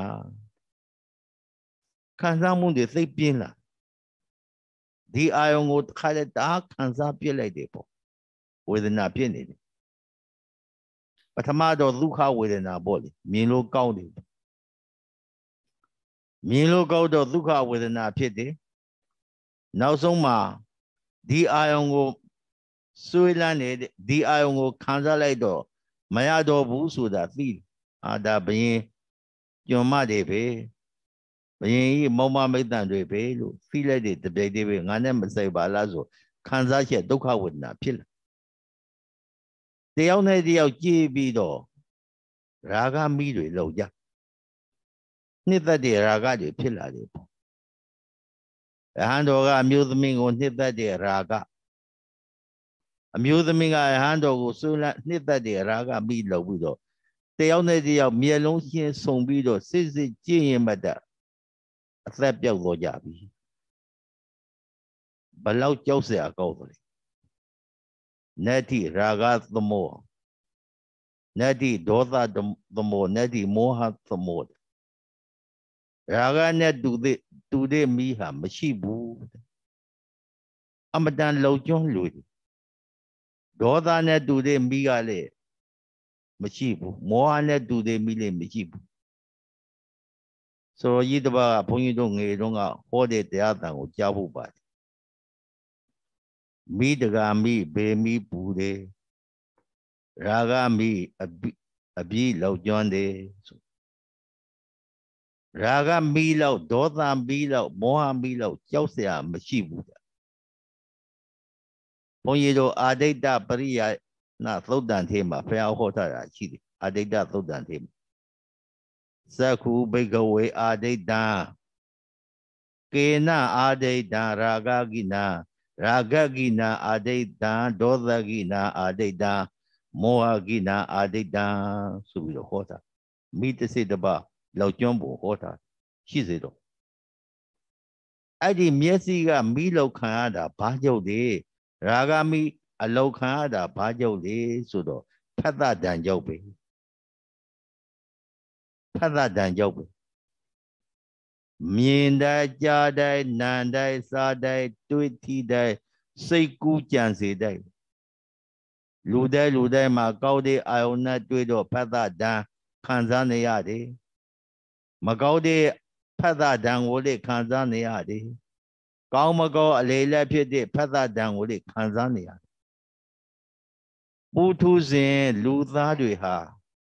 ခံစားမှုတွေသိပြင်းလာဒီအာယုံကိုတစ်ခါတည်းဒါခံစားပြစ်လိုက်တယ်ပေါ့ဝေဒနာပြည့်နေတယ်ပထမတော့ဒုက္ခဝေဒနာပေါ့လေမြင်လို့ကောင်းတယ်မြင်လို့ကောင်းတော့ဒုက္ခဝေဒနာဖြစ်တယ်နောက်ဆုံးမှာဒီအာယုံကိုဆွေးလန်းနေဒီအာယုံကိုခံစားလိုက်တော့မရတော့ဘူးဆိုတာသိတယ်ဒါဘယင်ညွန်မတွေပဲဘယင်ကြီးမောင်မမိတ်တန်တွေပဲလို့သိလိုက်တဲ့တပြိုက်တည်းပဲငါနဲ့မဆိုင်ပါလားဆိုခံစားချက်ဒုက္ခဝေဒနာဖြစ်လာတယောက်နဲ့တယောက်ကြည့်ပြီးတော့ရာဂမိတွေလောက်ကြနှစ်သက်တဲ့ရာဂတွေဖြစ်လာတယ်ပေါ့အဟံတော်ကအမျိုးသမီးကိုနှစ်သက်တဲ့ရာဂအမျိုးသမီးကဟန်တော်ကိုဆွေးလန်းနှစ်သက်တဲ့ရာဂမိလောက်ပြီးတော့တယောက်နဲ့တယောက်မျက်လုံးရှင်းဆုံပြီးတော့စစ်ကြည့်ရင်မတတ်အသက်ပြောက်သွားကြပြီဘလောက်ကြောက်စရာကောင်းတယ်နတ္တိရာဂသမောနတ္တိဒေါသသမောနတ္တိမောဟသမောရာဂနဲ့တူတဲ့မိဟာမရှိဘူးအမတန်လုံကျွန်းလူဒေါသနဲ့တူတဲ့မိကလည်းမရှိဘူးမောဟနဲ့တူတဲ့မိလည်းမရှိဘူးဆိုတော့ဤတပါးကဘုန်းကြီးတို့ငယ်တုန်းကဟောတဲ့တရားတန်ကိုကြားဖို့ပါတယ်မိတကာမိဘေမိပူတယ်ရာဂမိအပြီးလောက်ကျွမ်းတယ်ဆိုရာဂမိလောက်ဒေါသမိလောက်မောဟမိလောက်ကြောက်စရာမရှိဘူးဘုန်းကြီးတို့အာဒိတပရိယနာသုတ်တန်ထဲမှာဖျားဟောထားတာရှိတယ်အာဒိတသုတ်တန်ထဲမှာသက္ခုဘိကဝေအာဒိတံကေနအာဒိတံရာဂကိနာရာဂကိနာအာဒိတံဒေါသကိနာအာဒိတံမောဟကိနာအာဒိတံဆိုပြီးတော့ဟောတာမိတစိတပါလောက်ကျွန်းဖို့ဟောတာရှိစေတော့အဲ့ဒီမျက်စိကမိလောက်ခံရတာဘာကြောင့်လဲရာဂမိအလောက်ခံရတာဘာကြောင့်လဲဆိုတော့ဖတ်တာတန်ကြောင့်ပဲဖတ်တာတန်ကြောင့်ပဲမြင်တိုင်းကြားတိုင်းနားတိုင်းစားတိုင်းတွေးထိတိုင်းစိတ်ကူးကြံစေတိုင်းလူတိုင်းမှာကောက်တဲ့အာယုန်နဲ့တွေးတော့ဖတ်တာတန်ခံစားနေရတယ်မကောက်တဲ့ဖတ်တာတန်ကိုလေခံစားနေရတယ်ကောင်းမကောင်းအလေလက်ဖြစ်တဲ့ဖတ်တာတန်ကိုလေခံစားနေရတယ်ပုထုဇဉ်လူသားတွေဟာ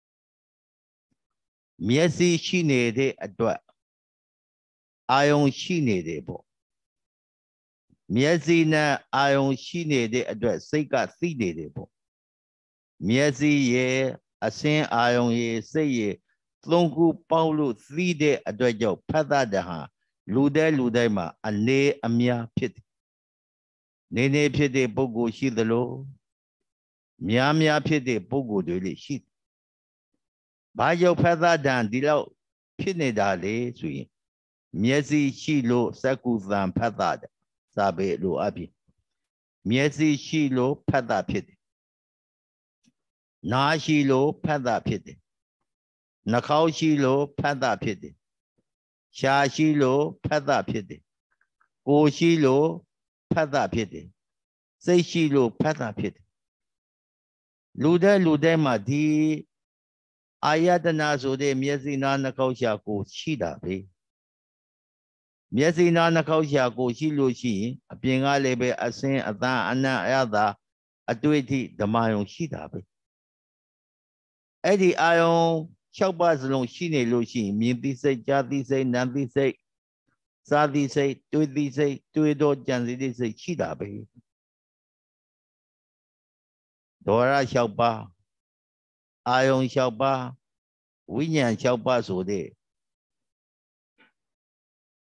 မျက်စိရှိနေတဲ့အတွက်အာယုံရှိနေတယ်ပေါ့မျက်စိနဲ့အာယုံရှိနေတဲ့အတွက်စိတ်ကသိနေတယ်ပေါ့မျက်စိရဲ့အစင်းအာယုံရဲ့စိတ်ရဲ့သုံးခုပေါင်းလို့သိတဲ့အတွက်ကြောင့်ဖတ်တာတဟာလူတိုင်းမှာအနေအများဖြစ်တယ်နေဖြစ်တဲ့ပုဂ္ဂိုလ်ရှိသလိုများဖြစ်တဲ့ပုဂ္ဂိုလ်တွေလည်းရှိတယ်ဘာကြောင့်ဖတ်တာတန်ဒီလောက်ဖြစ်နေတာလေဆိုရင်မျက်စိရှိလို့စက္ကုသံဖတ်တာစာပေလို့အပြင်မျက်စိရှိလို့ဖတ်တာဖြစ်တယ်နားရှိလို့ဖတ်တာဖြစ်တယ်နှာခေါင်းရှိလို့ဖတ်တာဖြစ်တယ်ရှားရှိလို့ဖတ်တာဖြစ်တယ်ကိုယ်ရှိလို့ဖတ်တာဖြစ်တယ်စိတ်ရှိလို့ဖတ်တာဖြစ်တယ်လူတိုင်းမှာဒီအာယတနာဆိုတဲ့မျက်စိနားနှာခေါင်းရှားကိုရှိတာပဲမျက်စိနားနှာခေါင်းရှားကိုရှိလို့ရှိရင်အပြင်ကလည်းပဲအစင်းအသံအနံ့အရသာအတွေ့အထိဓမ္မယုံရှိတာပဲအဲ့ဒီအာယုံ6ပါးစလုံးရှိနေလို့ရှိရင်မြင်သိစိတ်ကြားသိစိတ်နားသိစိတ်စားသိစိတ်တွေးသိစိတ်တွေးတော့ကြံစည်သိစိတ်ရှိတာပဲဒေါရ6ပါးအာယုံ6ပါးဝိညာဉ်6ပါးဆိုတဲ့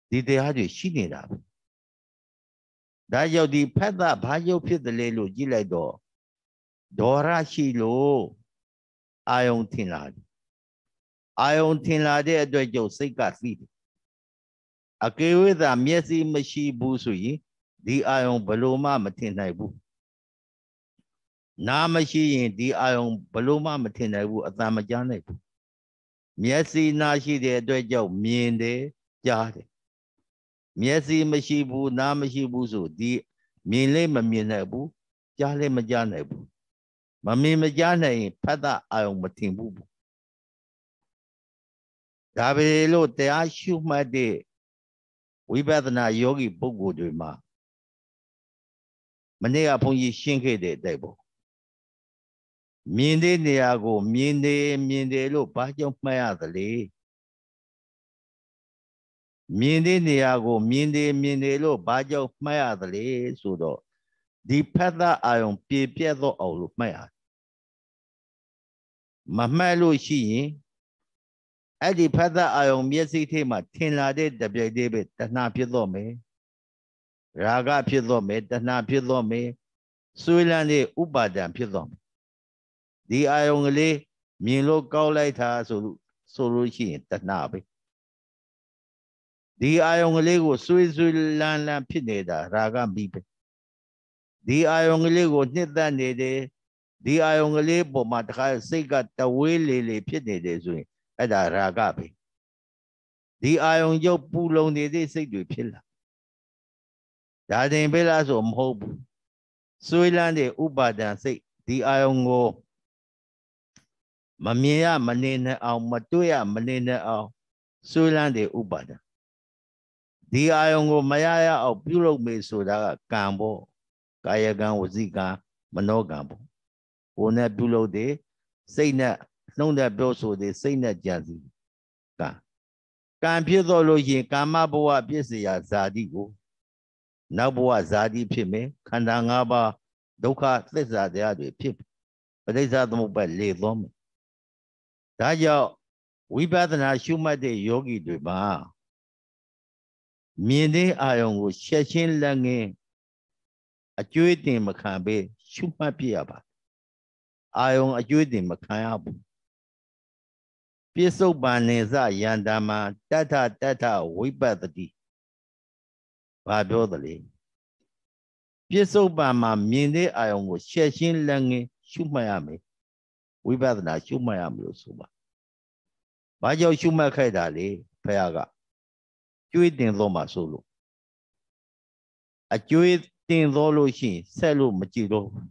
ဒီတရားတွေရှိနေတာပဲဒါကြောင့်ဒီဖက်သားဘာရုပ်ဖြစ်တယ်လဲလို့ကြည့်လိုက်တော့ဒေါရရှိလို့အာယုံထင်လာတယ်အာယုံထင်လာတဲ့အတွက်ကြောင့်စိတ်ကသိတယ်အကေဝိသာမျက်စိမရှိဘူးဆိုရင်ဒီအာယုံဘလို့မှမထင်နိုင်ဘူးနားမရှိရင်ဒီအာယုံဘလို့မှမထင်နိုင်ဘူးအတန်မကြားနိုင်ဘူးမျက်စိနားရှိတဲ့အတွက်ကြောင့်မြင်တယ်ကြားတယ်မျက်စိမရှိဘူးနားမရှိဘူးဆိုဒီမြင်လည်းမမြင်နိုင်ဘူးကြားလည်းမကြားနိုင်ဘူးမမြင်မကြားနိုင်ရင်ဖတ်တာအာယုံမထင်ဘူးဒါပဲလို့တရားရှုမှတ်တဲ့ဝိပဿနာယောဂီပုဂ္ဂိုလ်တွေမှာမနေ့ကဘုန်းကြီးရှင်းခဲ့တဲ့အတိုင်းပေါ့မြင်တဲ့နေရာကိုမြင်တယ်လို့ဘာကြောင့်မှတ်ရသလဲမြင်တဲ့နေရာကိုမြင်တယ်လို့ဘာကြောင့်မှတ်ရသလဲဆိုတော့ဒီဖတ်တာအာယုံပြည့်ပြတ်သောအောင်လို့မှတ်ရတယ်မမှတ်လို့ရှိရင်အဲ့ဒီဖတ်တာအာယုံမျက်စိထဲမှာထင်လာတဲ့တပြိုင်တည်းပဲတဏှာဖြစ်တော့မယ်ရာဂဖြစ်တော့မယ်တဏှာဖြစ်တော့မယ်ဆွေးလန်းတဲ့ဥပါဒံဖြစ်တော့မယ်ဒီအာယုံကလေးမြင်လို့ကောက်လိုက်တာဆိုလို့ရှိရင်တဏှာပဲဒီအာယုံကလေးကိုဆွေးလန်းဖြစ်နေတာရာဂမိပဲဒီအာယုံကလေးကိုနှစ်သက်နေတယ်ဒီအာယုံကလေးပေါ်မှာတခါစိတ်ကတဝေးလေဖြစ်နေတယ်ဆိုရင်အဲ့ဒါရာဂပဲဒီအာယုံရုပ်ပူလုံနေတဲ့စိတ်တွေဖြစ်လာဒါတင်ပဲလားဆိုမဟုတ်ဘူးဆွေးလန်းတဲ့ဥပါဒံစိတ်ဒီအာယုံကိုမမြင်ရမနေနဲ့အောင်မတွေ့ရမနေနဲ့အောင်ဆွေးလန်းတဲ့ဥပါဒံဒီအာယုံကိုမရရအောင်ပြုလုပ်မေဆိုတာကကံပေါ့ကာယကံဝစီကံမနောကံပေါ့ကိုယ်နဲ့ပြုလုပ်တဲ့စိတ်နဲ့နှုံးတဲ့ပြောဆိုတဲ့စိတ်နဲ့ကြံစီကံဖြစ်တော့လို့ရှိရင်ကာမဘဝပြည့်စရာဇာတိကိုနောက်ဘဝဇာတိဖြစ်မယ်ခန္ဓာ၅ပါးဒုက္ခသစ္စာတရားတွေဖြစ်ပဋိစ္စသမုပ္ပါဒ်လေသွားမယ်ဒါကြောင့်ဝိပဿနာရှုမှတ်တဲ့ယောဂီတွေမှာမြင်တဲ့အာယုံကိုရှက်ရှင်းလက်ငင်းအကျွေးတင်မခံပဲရှုမှတ်ပြရပါအာယုံအကျွေးတင်မခံရဘူးပြစ္ဆုတ်ပန်နေစယန္တာမတထဝိပဿတိဘာပြောသလဲပြစ္ဆုတ်ပန်မှာမြင်တဲ့အာယုံကိုရှက်ရှင်းလက်ငင်းရှုမှတ်ရမယ်ဝိပဿနာရှုမှတ်ရမလို့ဆိုပါဘာကြောင့်ရှုမှတ်ခိုက်တာလဲဖခင်ကကျွေးတင်သောမှာဆိုလို့အကျွေးတင်သောလို့ရှိရင်ဆက်လို့မကြည့်တော့ဘူး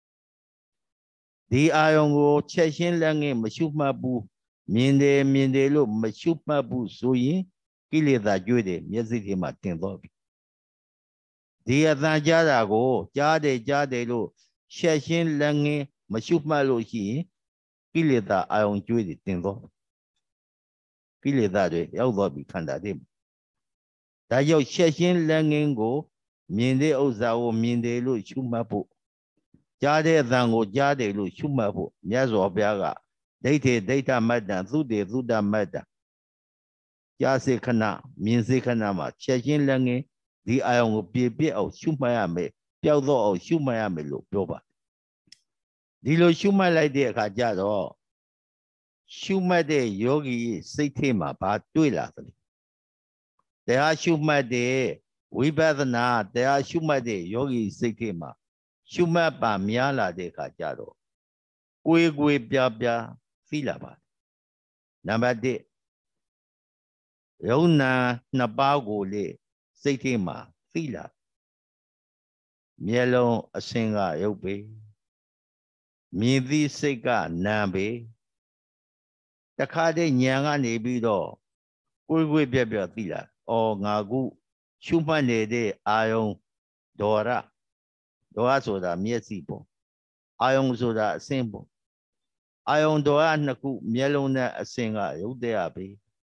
ဒီအာယုံကိုချက်ရှင်းလက်ငင်းမရှုမှတ်ဘူးမြင်တယ်လို့မရှုမှတ်ဘူးဆိုရင်ကိလေသာကျွေးတယ်မျက်စိထဲမှာတင်တော့ပြီဒီအတန်ကြားတာကိုကြားတယ်လို့ရှက်ရှင်းလက်ငင်းမရှုမှတ်လို့ရှိရင်ကိလေသာအာယုံကျွေးတယ်တင်တော့ကိလေသာတွေရောက်တော့ပြီခန္ဓာထဲမှာဒါကြောင့်ရှက်ရှင်းလက်ငင်းကိုမြင်တဲ့ဥစ္စာကိုမြင်တယ်လို့ရှုမှတ်ဖို့ကြားတဲ့အတန်ကိုကြားတယ်လို့ရှုမှတ်ဖို့မြတ်စွာဘုရားကဒိဋ္ဌမတ္တသုတမတ္တကြားစေခဏမြင်စေခဏမှာချက်ချင်းလက်ငင်းဒီအာယုံကိုပြည့်အောင်ရှုမှတ်ရမယ်ပျောက်တော့အောင်ရှုမှတ်ရမယ်လို့ပြောပါဒီလိုရှုမှတ်လိုက်တဲ့အခါကျတော့ရှုမှတ်တဲ့ယောဂီစိတ်ထဲမှာဘာတွေ့လာသလဲတရားရှုမှတ်တဲ့ဝိပဿနာတရားရှုမှတ်တဲ့ယောဂီစိတ်ထဲမှာရှုမှတ်ပါများလာတဲ့အခါကျတော့ကိုယ်ပြသိလာပါတယ်နံပါတ်1ယုံနာနှစ်ပါးကိုလေစိတ်ထဲမှာသိလာမျက်လုံးအစင်းကရုပ်ပဲမြင်သိစိတ်ကနာမ်ပဲတခါတည်းဉာဏ်ကနေပြီးတော့ကိုယ်ပြသိလာအော်ငါခုရှုမှတ်နေတဲ့အာယုံဒေါရဆိုတာမျက်စိပေါ့အာယုံဆိုတာအစင်းပေါ့အာယုံဒေါရနှစ်ခုမျက်လုံးနဲ့အစင်းကရုပ်တရားပဲ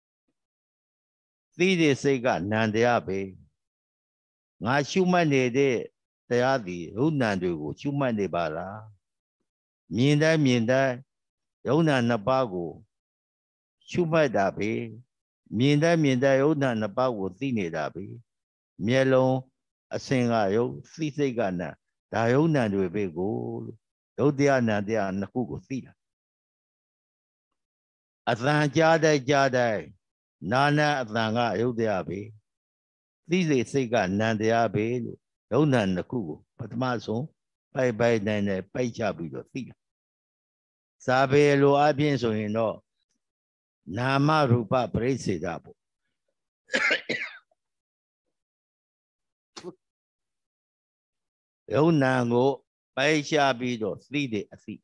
သိတဲ့စိတ်ကနံတရားပဲငါရှုမှတ်နေတဲ့တရားဒီရုပ်နာတွေကိုရှုမှတ်နေပါလားမြင်တိုင်းရုပ်နာနှစ်ပါးကိုရှုမှတ်တာပဲမြင်တဲ့ယုံနာနှစ်ပါးကိုသိနေတာပဲမျက်လုံးအစင်ကယုံသိစိတ်ကနာဒါယုံနာတွေပဲကိုလို့ယုတ်တရားနာတရားနှစ်ခုကိုသိတာအသံကြားတဲ့နာနာအသံကယုတ်တရားပဲသိစိတ်ကနံတရားပဲလို့ယုံနာနှစ်ခုကိုပထမဆုံးပိုက်နိုင်ပိုက်ချပြီးတော့သိတာစာပေလိုအပြင်ဆိုရင်တော့နာမရူပပရိစ္ဆေဒပေါ့ယုံနာကိုပိုက်ချပြီးတော့သိတဲ့အသိ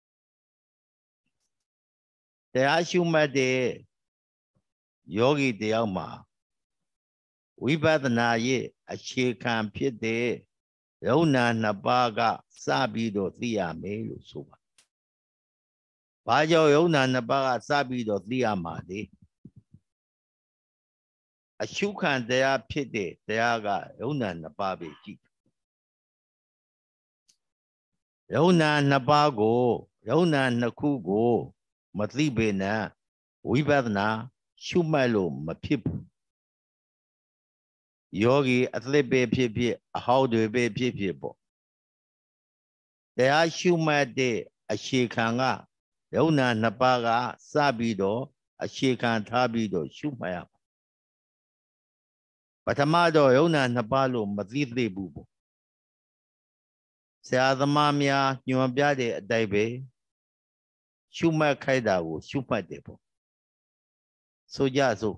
တရားရှုမှတ်တဲ့ယောဂီတယောက်မှာဝိပဿနာရဲ့အခြေခံဖြစ်တဲ့ယုံနာနှစ်ပါးကစပြီးတော့သိရမယ်လို့ဆိုပါဘာကြောင့်ယုံနာနှစ်ပါးကစပြီးတော့သိရမှာလဲအရှုခံတရားဖြစ်တဲ့တရားကယုံနာနှစ်ပါးပဲကြည့်ယုံနာနှစ်ပါးကိုယုံနာနှစ်ခုကိုမသိပေနဲ့ဝိပဿနာရှုမှတ်လို့မဖြစ်ဘူးယောဂီအသက်ပဲဖြစ်ဖြစ်အဟောက်တွေပဲဖြစ်ဖြစ်ပေါ့တရားရှုမှတ်တဲ့အခြေခံကယုံနာနှစ်ပါးကစပြီးတော့အခြေခံထားပြီးတော့ရှုမှတ်ရမှာပထမတော့ယုံနာနှစ်ပါးလို့မသိသေးဘူးပေါ့ဆရာသမားများညွှန်ပြတဲ့အတိုင်းပဲရှုမှတ်ခိုက်တာကိုရှုမှတ်တယ်ပေါ့ဆိုကြစို့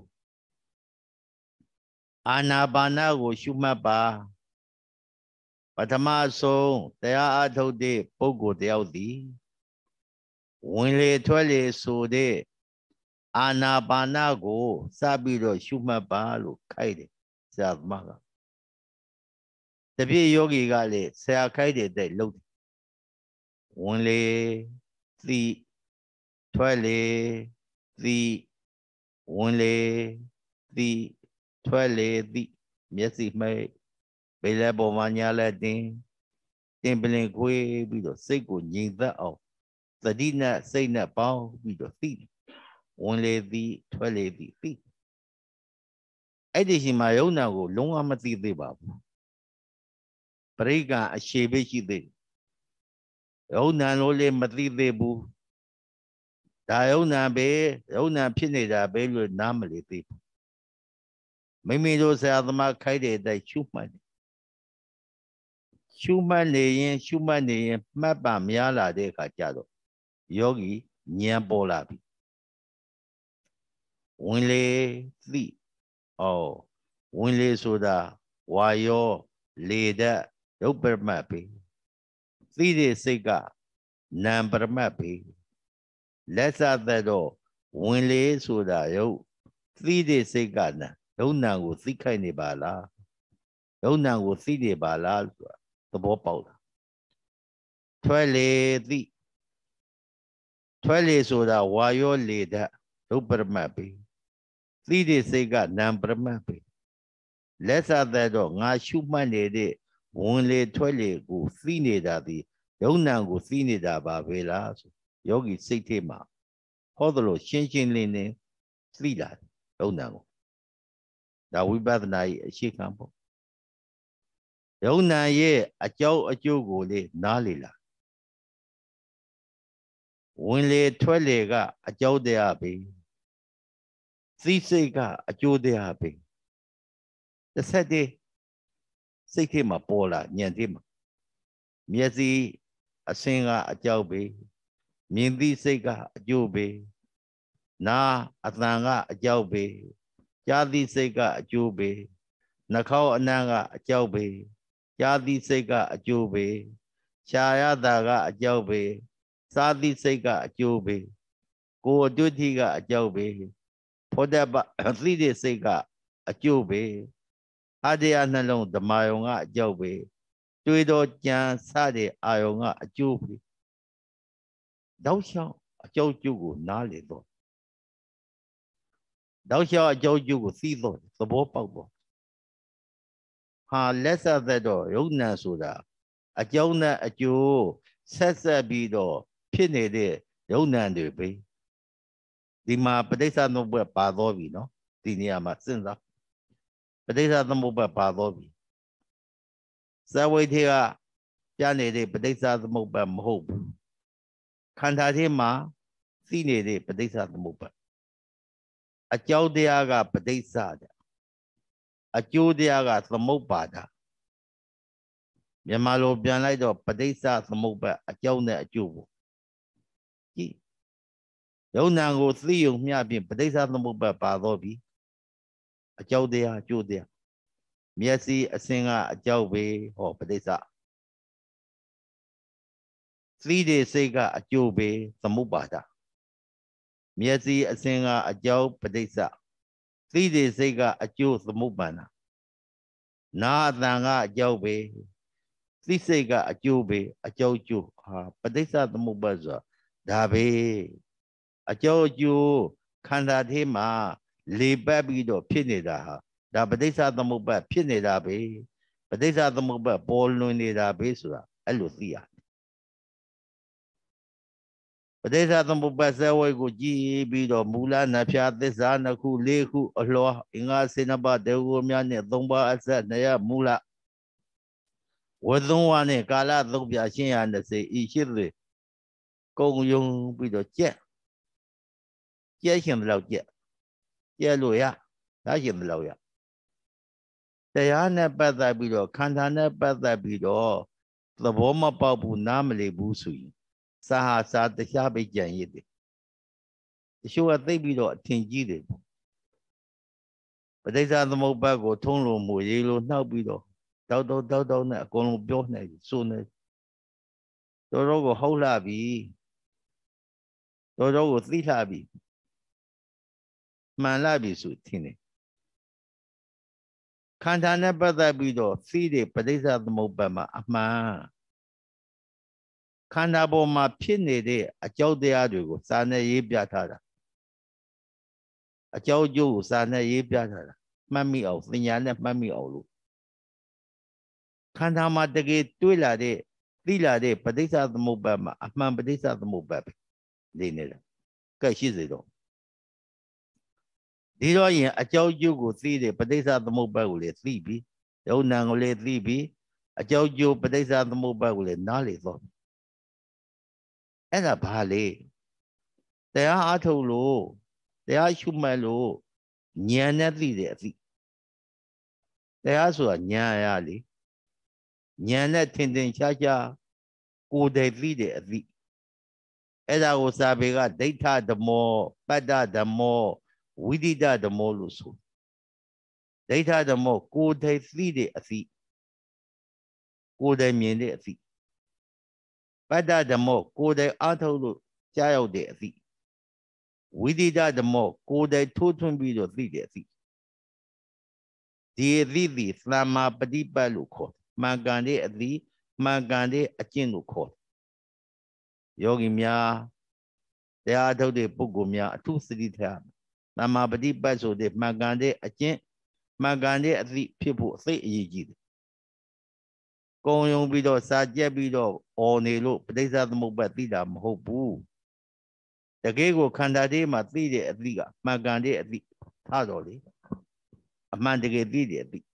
အာနာပါနကိုရှုမှတ်ပါပထမဆုံးတရားအထုတ်တဲ့ပုဂ္ဂိုလ်တယောက်သည်ဝင်လေထွက်လေဆိုတဲ့အာနာပါနကိုစပြီးတော့ရှုမှတ်ပါလို့ခိုက်တယ်ဆရာသမားကတပြည့်ယောဂီကလည်းဆရာခိုက်တဲ့လုပ်တယ်ဝင်လေသိထွက်လေသိဝင်လေသိထွက်လေသိမျက်စိမှိတ်ပေလဲပေါ်မှာညာလဲတင်ပလင်ခွေးပြီးတော့စိတ်ကိုငြိမ်သက်အောင်သတိနဲ့စိတ်နဲ့ပေါင်းပြီးတော့သိဝင်လေသိထွက်လေသိအဲ့ဒီရှိမှယုံနာကိုလုံးဝမသိသေးပါဘူးပရိက္ခအရှိပဲရှိသေးယုံနာလို့လည်းမသိသေးဘူးဒါယုံနာပဲယုံနာဖြစ်နေတာပဲလို့နားမလည်သေးဘူးမိမိတို့ဆရာသမားခိုက်တဲ့အတိုင်းရှုမှတ်နေရင်မှတ်ပါများလာတဲ့အခါကျတော့ယောဂီဉာဏ်ပေါ်လာပြီဝင်လေသိဝင်လေဆိုတာဝါယောလေဓာတ်ရုပ်ပရမတ်ပဲသိတဲ့စိတ်ကနာမ်ပရမတ်ပဲလက်စသက်တော့ဝင်လေဆိုတာရုပ်သိတဲ့စိတ်ကနာယုံနာကိုသိခိုက်နေပါလားယုံနာကိုသိနေပါလားဆိုတာသဘောပေါက်တာထွက်လေသိထွက်လေဆိုတာဝါယောလေဓာတ်ရုပ်ပရမတ်ပဲသိတဲ့စိတ်ကနာမ်ပရမတ်ပဲလက်စသက်တော့ငါရှုမှတ်နေတဲ့ဝင်လေထွက်လေကိုသိနေတာဒီယုံနာကိုသိနေတာပါပဲလားဆိုယောဂီစိတ်ထဲမှာဟောသလိုရှင်းလင်းသိလာယုံနာကိုဒါဝိပဿနာရဲ့အခြေခံပေါ့ယုံနာရဲ့အကြောင်းအကျိုးကိုလေနားလေလာဝင်လေထွက်လေကအကြောင်းတရားပဲသိစိတ်ကအကျိုးတရားပဲတစ်ဆက်တည်းစိတ်ထဲမှာပေါ်လာဉာဏ်ထဲမှာမျက်စိအစင်းကအကြောင်းပဲမြင်သိစိတ်ကအကျိုးပဲနာအသံကအကြောင်းပဲကြားသိစိတ်ကအကျိုးပဲနှာခေါင်းအနံ့ကအကြောင်းပဲကြားသိစိတ်ကအကျိုးပဲရှားရတာကအကြောင်းပဲစားသိစိတ်ကအကျိုးပဲကိုယ်အတွေ့အထိကအကြောင်းပဲဖောတပသိတဲ့စိတ်ကအကျိုးပဲအတရားနှလုံးဓမ္မယုံကအကြောင်းပဲတွေးတော်ကြံစတဲ့အာယုံကအကျိုးပဲတောက်လျှောက်အကြောင်းကျိုးကိုနားလေတော့တောက်လျှောက်အကြောင်းကျိုးကိုသိတော့သဘောပေါက်တော့ဟာလက်ဆက်သက်တော့ယုံနာဆိုတာအကြောင်းနဲ့အကျိုးဆက်ပြီးတော့ဖြစ်နေတဲ့ယုံနာတွေပဲဒီမှာပဋိစ္စသမုပ္ပါဒ်ပါတော့ပြီနော်ဒီနေရာမှာစဉ်းစားပဋိစ္စသမုပ္ပါပါတော့ပြီဇဝိထေကပြနေတဲ့ပဋိစ္စသမုပ္ပါမဟုတ်ဘူးခန္ဓာထဲမှာသိနေတဲ့ပဋိစ္စသမုပ္ပါအကြောင်းတရားကပဋိစ္စတဲ့အကျိုးတရားကသမုပ္ပါဒမြန်မာလိုပြန်လိုက်တော့ပဋိစ္စသမုပ္ပါအကြောင်းနဲ့အကျိုးပေါ့ကြည့်ယုံနာကိုသိယုံမျှဖြင့်ပဋိစ္စသမုပ္ပါပါတော့ပြီအကြောင်းတရားအကျိုးတရားမျက်စိအစင်ကအကြောင်းပဲဟောပဋိစ္စသိတဲ့စိတ်ကအကျိုးပဲသမုပ္ပါဒမျက်စိအစင်ကအကြောင်းပဋိစ္စသိတဲ့စိတ်ကအကျိုးသမုပ္ပါဒနာအတန်ကအကြောင်းပဲသိစိတ်ကအကျိုးပဲအကြောင်းကျိုးဟာပဋိစ္စသမုပ္ပါဒဆိုတာဒါပဲအကြောင်းအကျိုးခန္ဓာထဲမှာလေပတ်ပြီးတော့ဖြစ်နေတာဟာဒါပဋိစ္စသမုပ္ပါဒဖြစ်နေတာပဲပဋိစ္စသမုပ္ပါဒပေါ်လွင်နေတာပဲဆိုတာအဲ့လိုသိရတယ်ပဋိစ္စသမုပ္ပါဒဇဝိကိုကြည်ပြီးတော့မူလနဖြာသစ္စာနှစ်ခုလေးခုအလွှာအင်္ဂါစေနပါတေဝများနဲ့သုံးပါအဆက်နှစ်ရမူလဝသုံးဝါနဲ့ကာလသုံးပြ820ဤရှိတွေကုံယုံပြီးတော့ကြက်ရှင်တယ်လို့ကြက်လို့ရဒါရှင်တယ်လို့ရတရားနဲ့ပတ်သက်ပြီးတော့ခန္ဓာနဲ့ပတ်သက်ပြီးတော့သဘောမပေါက်ဘူးနားမလည်ဘူးဆိုရင်စာဟာစာတရားပဲကြံရည်တယ်တချို့ကသိပြီးတော့အထင်ကြီးတယ်ပဋိစ္စသမုပ္ပါဒ်ကိုထုံးလို့မှုရေးလို့နှောက်ပြီးတော့တောက်နဲ့အကုန်လုံးပြောနေစိုးနေတော်တော်ကိုဟုတ်လာပြီတော်တော်ကိုသိလာပြီမှန်လာပြီဆိုထင်တယ်ခန္ဓာနဲ့ပတ်သက်ပြီးတော့သိတဲ့ပဋိစ္စသမုပ္ပါဒ်မှာအမှန်ခန္ဓာပေါ်မှာဖြစ်နေတဲ့အကြောင်းတရားတွေကိုစာနဲ့ရေးပြထားတာအကြောင်းအကျိုးကိုစာနဲ့ရေးပြထားတာမှတ်မိအောင်ပညာနဲ့မှတ်မိအောင်လို့ခန္ဓာမှာတကယ်တွေ့လာတဲ့သိလာတဲ့ပဋိစ္စသမုပ္ပါဒ်မှာအမှန်ပဋိစ္စသမုပ္ပါဒ်ပဲနေနေတာကဲရှိစေတော့ဒီတော့ရင်အကြောင်းအကျိုးကိုသိတဲ့ပဋိစ္စသမုပ္ပါဒ်ကိုလည်းသိပြီယုံနာကိုလည်းသိပြီအကြောင်းအကျိုးပဋိစ္စသမုပ္ပါဒ်ကိုလည်းနားလေတော့အဲ့ဒါဘာလဲတရားအားထုတ်လို့တရားရှုမှတ်လို့ဉာဏ်နဲ့သိတဲ့အသိတရားဆိုတာဉာဏ်ရလေဉာဏ်နဲ့ထင်ထင်ရှားရှားကိုယ်တည်းသိတဲ့အသိအဲ့ဒါကိုစာပေကဒိဋ္ဌဓမ္မောပတ္တဓမ္မောဝိသိတဓမ္မောလို့ဆိုဒိဋ္ဌဓမ္မောကိုယ်တည်းသိတဲ့အသိကိုယ်တည်းမြင်တဲ့အသိပတ္တဓမ္မောကိုယ်တည်းအားထုတ်လို့ကြားရောက်တဲ့အသိဝိသိတဓမ္မောကိုယ်တည်းထိုးထွင်းပြီးတော့သိတဲ့အသိဒီအသိသည်သမ္မာပฏิပတ်လို့ခေါ်တယ်မှန်ကန်တဲ့အသိမှန်ကန်တဲ့အကျင့်လို့ခေါ်တယ်ယောဂီများတရားထုတ်တဲ့ပုဂ္ဂိုလ်များအထုစတိထားသမ္မာပฏิပတ်ဆိုတဲ့မှန်ကန်တဲ့အကျင့်မှန်ကန်တဲ့အသိဖြစ်ဖို့အသိအရေးကြီးတယ်ကုံယုံပြီးတော့စာကြက်ပြီးတော့အော်နေလို့ပဋိစ္စသမုပ္ပါဒ်သိတာမဟုတ်ဘူးတကယ်ကိုခန္ဓာထဲမှာသိတဲ့အသိကမှန်ကန်တဲ့အသိထားတော်လေအမှန်တကယ်သိတဲ့အသိ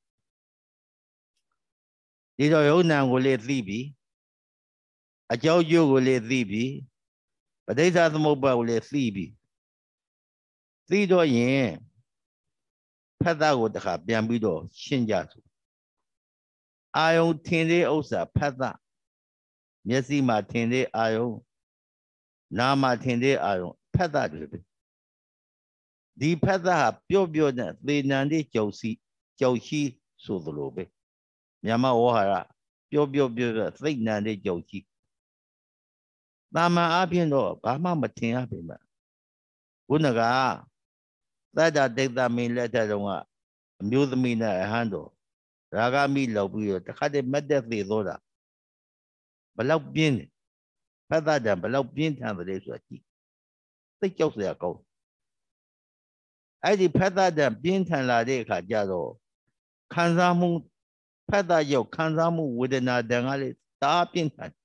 ဒီတော့ယုံနာကိုလည်းသိပြီအကြောင်းကျိုးကိုလည်းသိပြီပဋိစ္စသမုပ္ပါဒ်ကိုလည်းသိပြီသိတော့ရင်ဖတ်တာကိုတခါပြန်ပြီးတော့ရှင်းကြစို့အာယုံထင်တဲ့ဥစ္စာဖတ်တာမျက်စိမှာထင်တဲ့အာယုံနားမှာထင်တဲ့အာယုံဖတ်တာတွေပဲဒီဖတ်တာဟာပြောနဲ့သေနံတဲ့ကြောက်ရှိဆိုသလိုပဲမြန်မာဝဟာရပြောသိနံတဲ့ကြောက်ရှိတာမန်အပြင်တော့ဘာမှမထင်ရပါဘူးဘုနကသတ္တဒိဋ္ဌမင်းလက်ထက်တုန်းကအမျိုးသမီးနဲ့အဟံတော်ရာဂမိလောက်ပြီးတော့တခါတည်းမတ်တက်သေးတော့တာဘလောက်ပြင်းတယ်ဖတ်တာတံဘလောက်ပြင်းထန်တယ်ဆိုတာကြည့်သိကြောက်စရာကောင်းအဲ့ဒီဖတ်တာတံပြင်းထန်လာတဲ့အခါကျတော့ခံစားမှုဖတ်တာရောက်ခံစားမှုဝေဒနာတံကလည်းတအားပြင်းထန်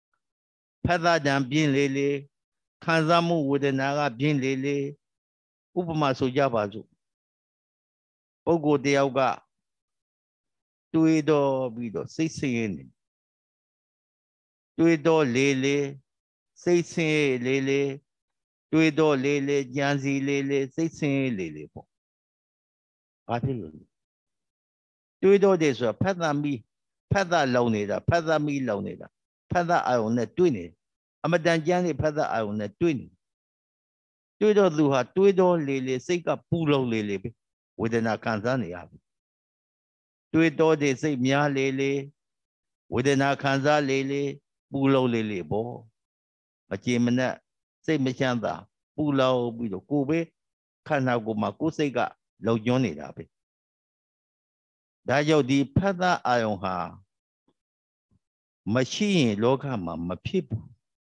ဖတ်တာတံပြင်းလေခံစားမှုဝေဒနာကပြင်းလေဥပမာဆိုကြပါစို့ပုဂ္ဂိုလ်တယောက်ကတွေးတော့ပြီးတော့စိတ်ဆင်းရဲနေတွေးတော့လေစိတ်ဆင်းရဲလေတွေးတော့လေကြံစီလေစိတ်ဆင်းရဲလေပေါ့ဘာဖြစ်လို့တွေးတော့တယ်ဆိုတာဖတ်တာမီဖတ်တာလုံနေတာဖတ်တာမီလုံနေတာဖတ်တာအာယုံနဲ့တွေးနေအမတန်ကြမ်းနေဖတ်တာအာယုံနဲ့တွေးနေတွေးတော့သူဟာတွေးတော့လေစိတ်ကပူလုံလေပဲဝေဒနာခံစားနေရပြီတွေးတော့တဲ့စိတ်များလေဝေဒနာခံစားလေပူလုံလေပေါ့မကြေမနက်စိတ်မချမ်းသာပူလောင်ပြီးတော့ကိုယ်ပဲခန္ဓာကိုယ်မှာကိုယ်စိတ်ကလုံကျွမ်းနေတာပဲဒါကြောင့်ဒီဖတ်တာအာယုံဟာမရှိရင်လောကမှာမဖြစ်ဘူး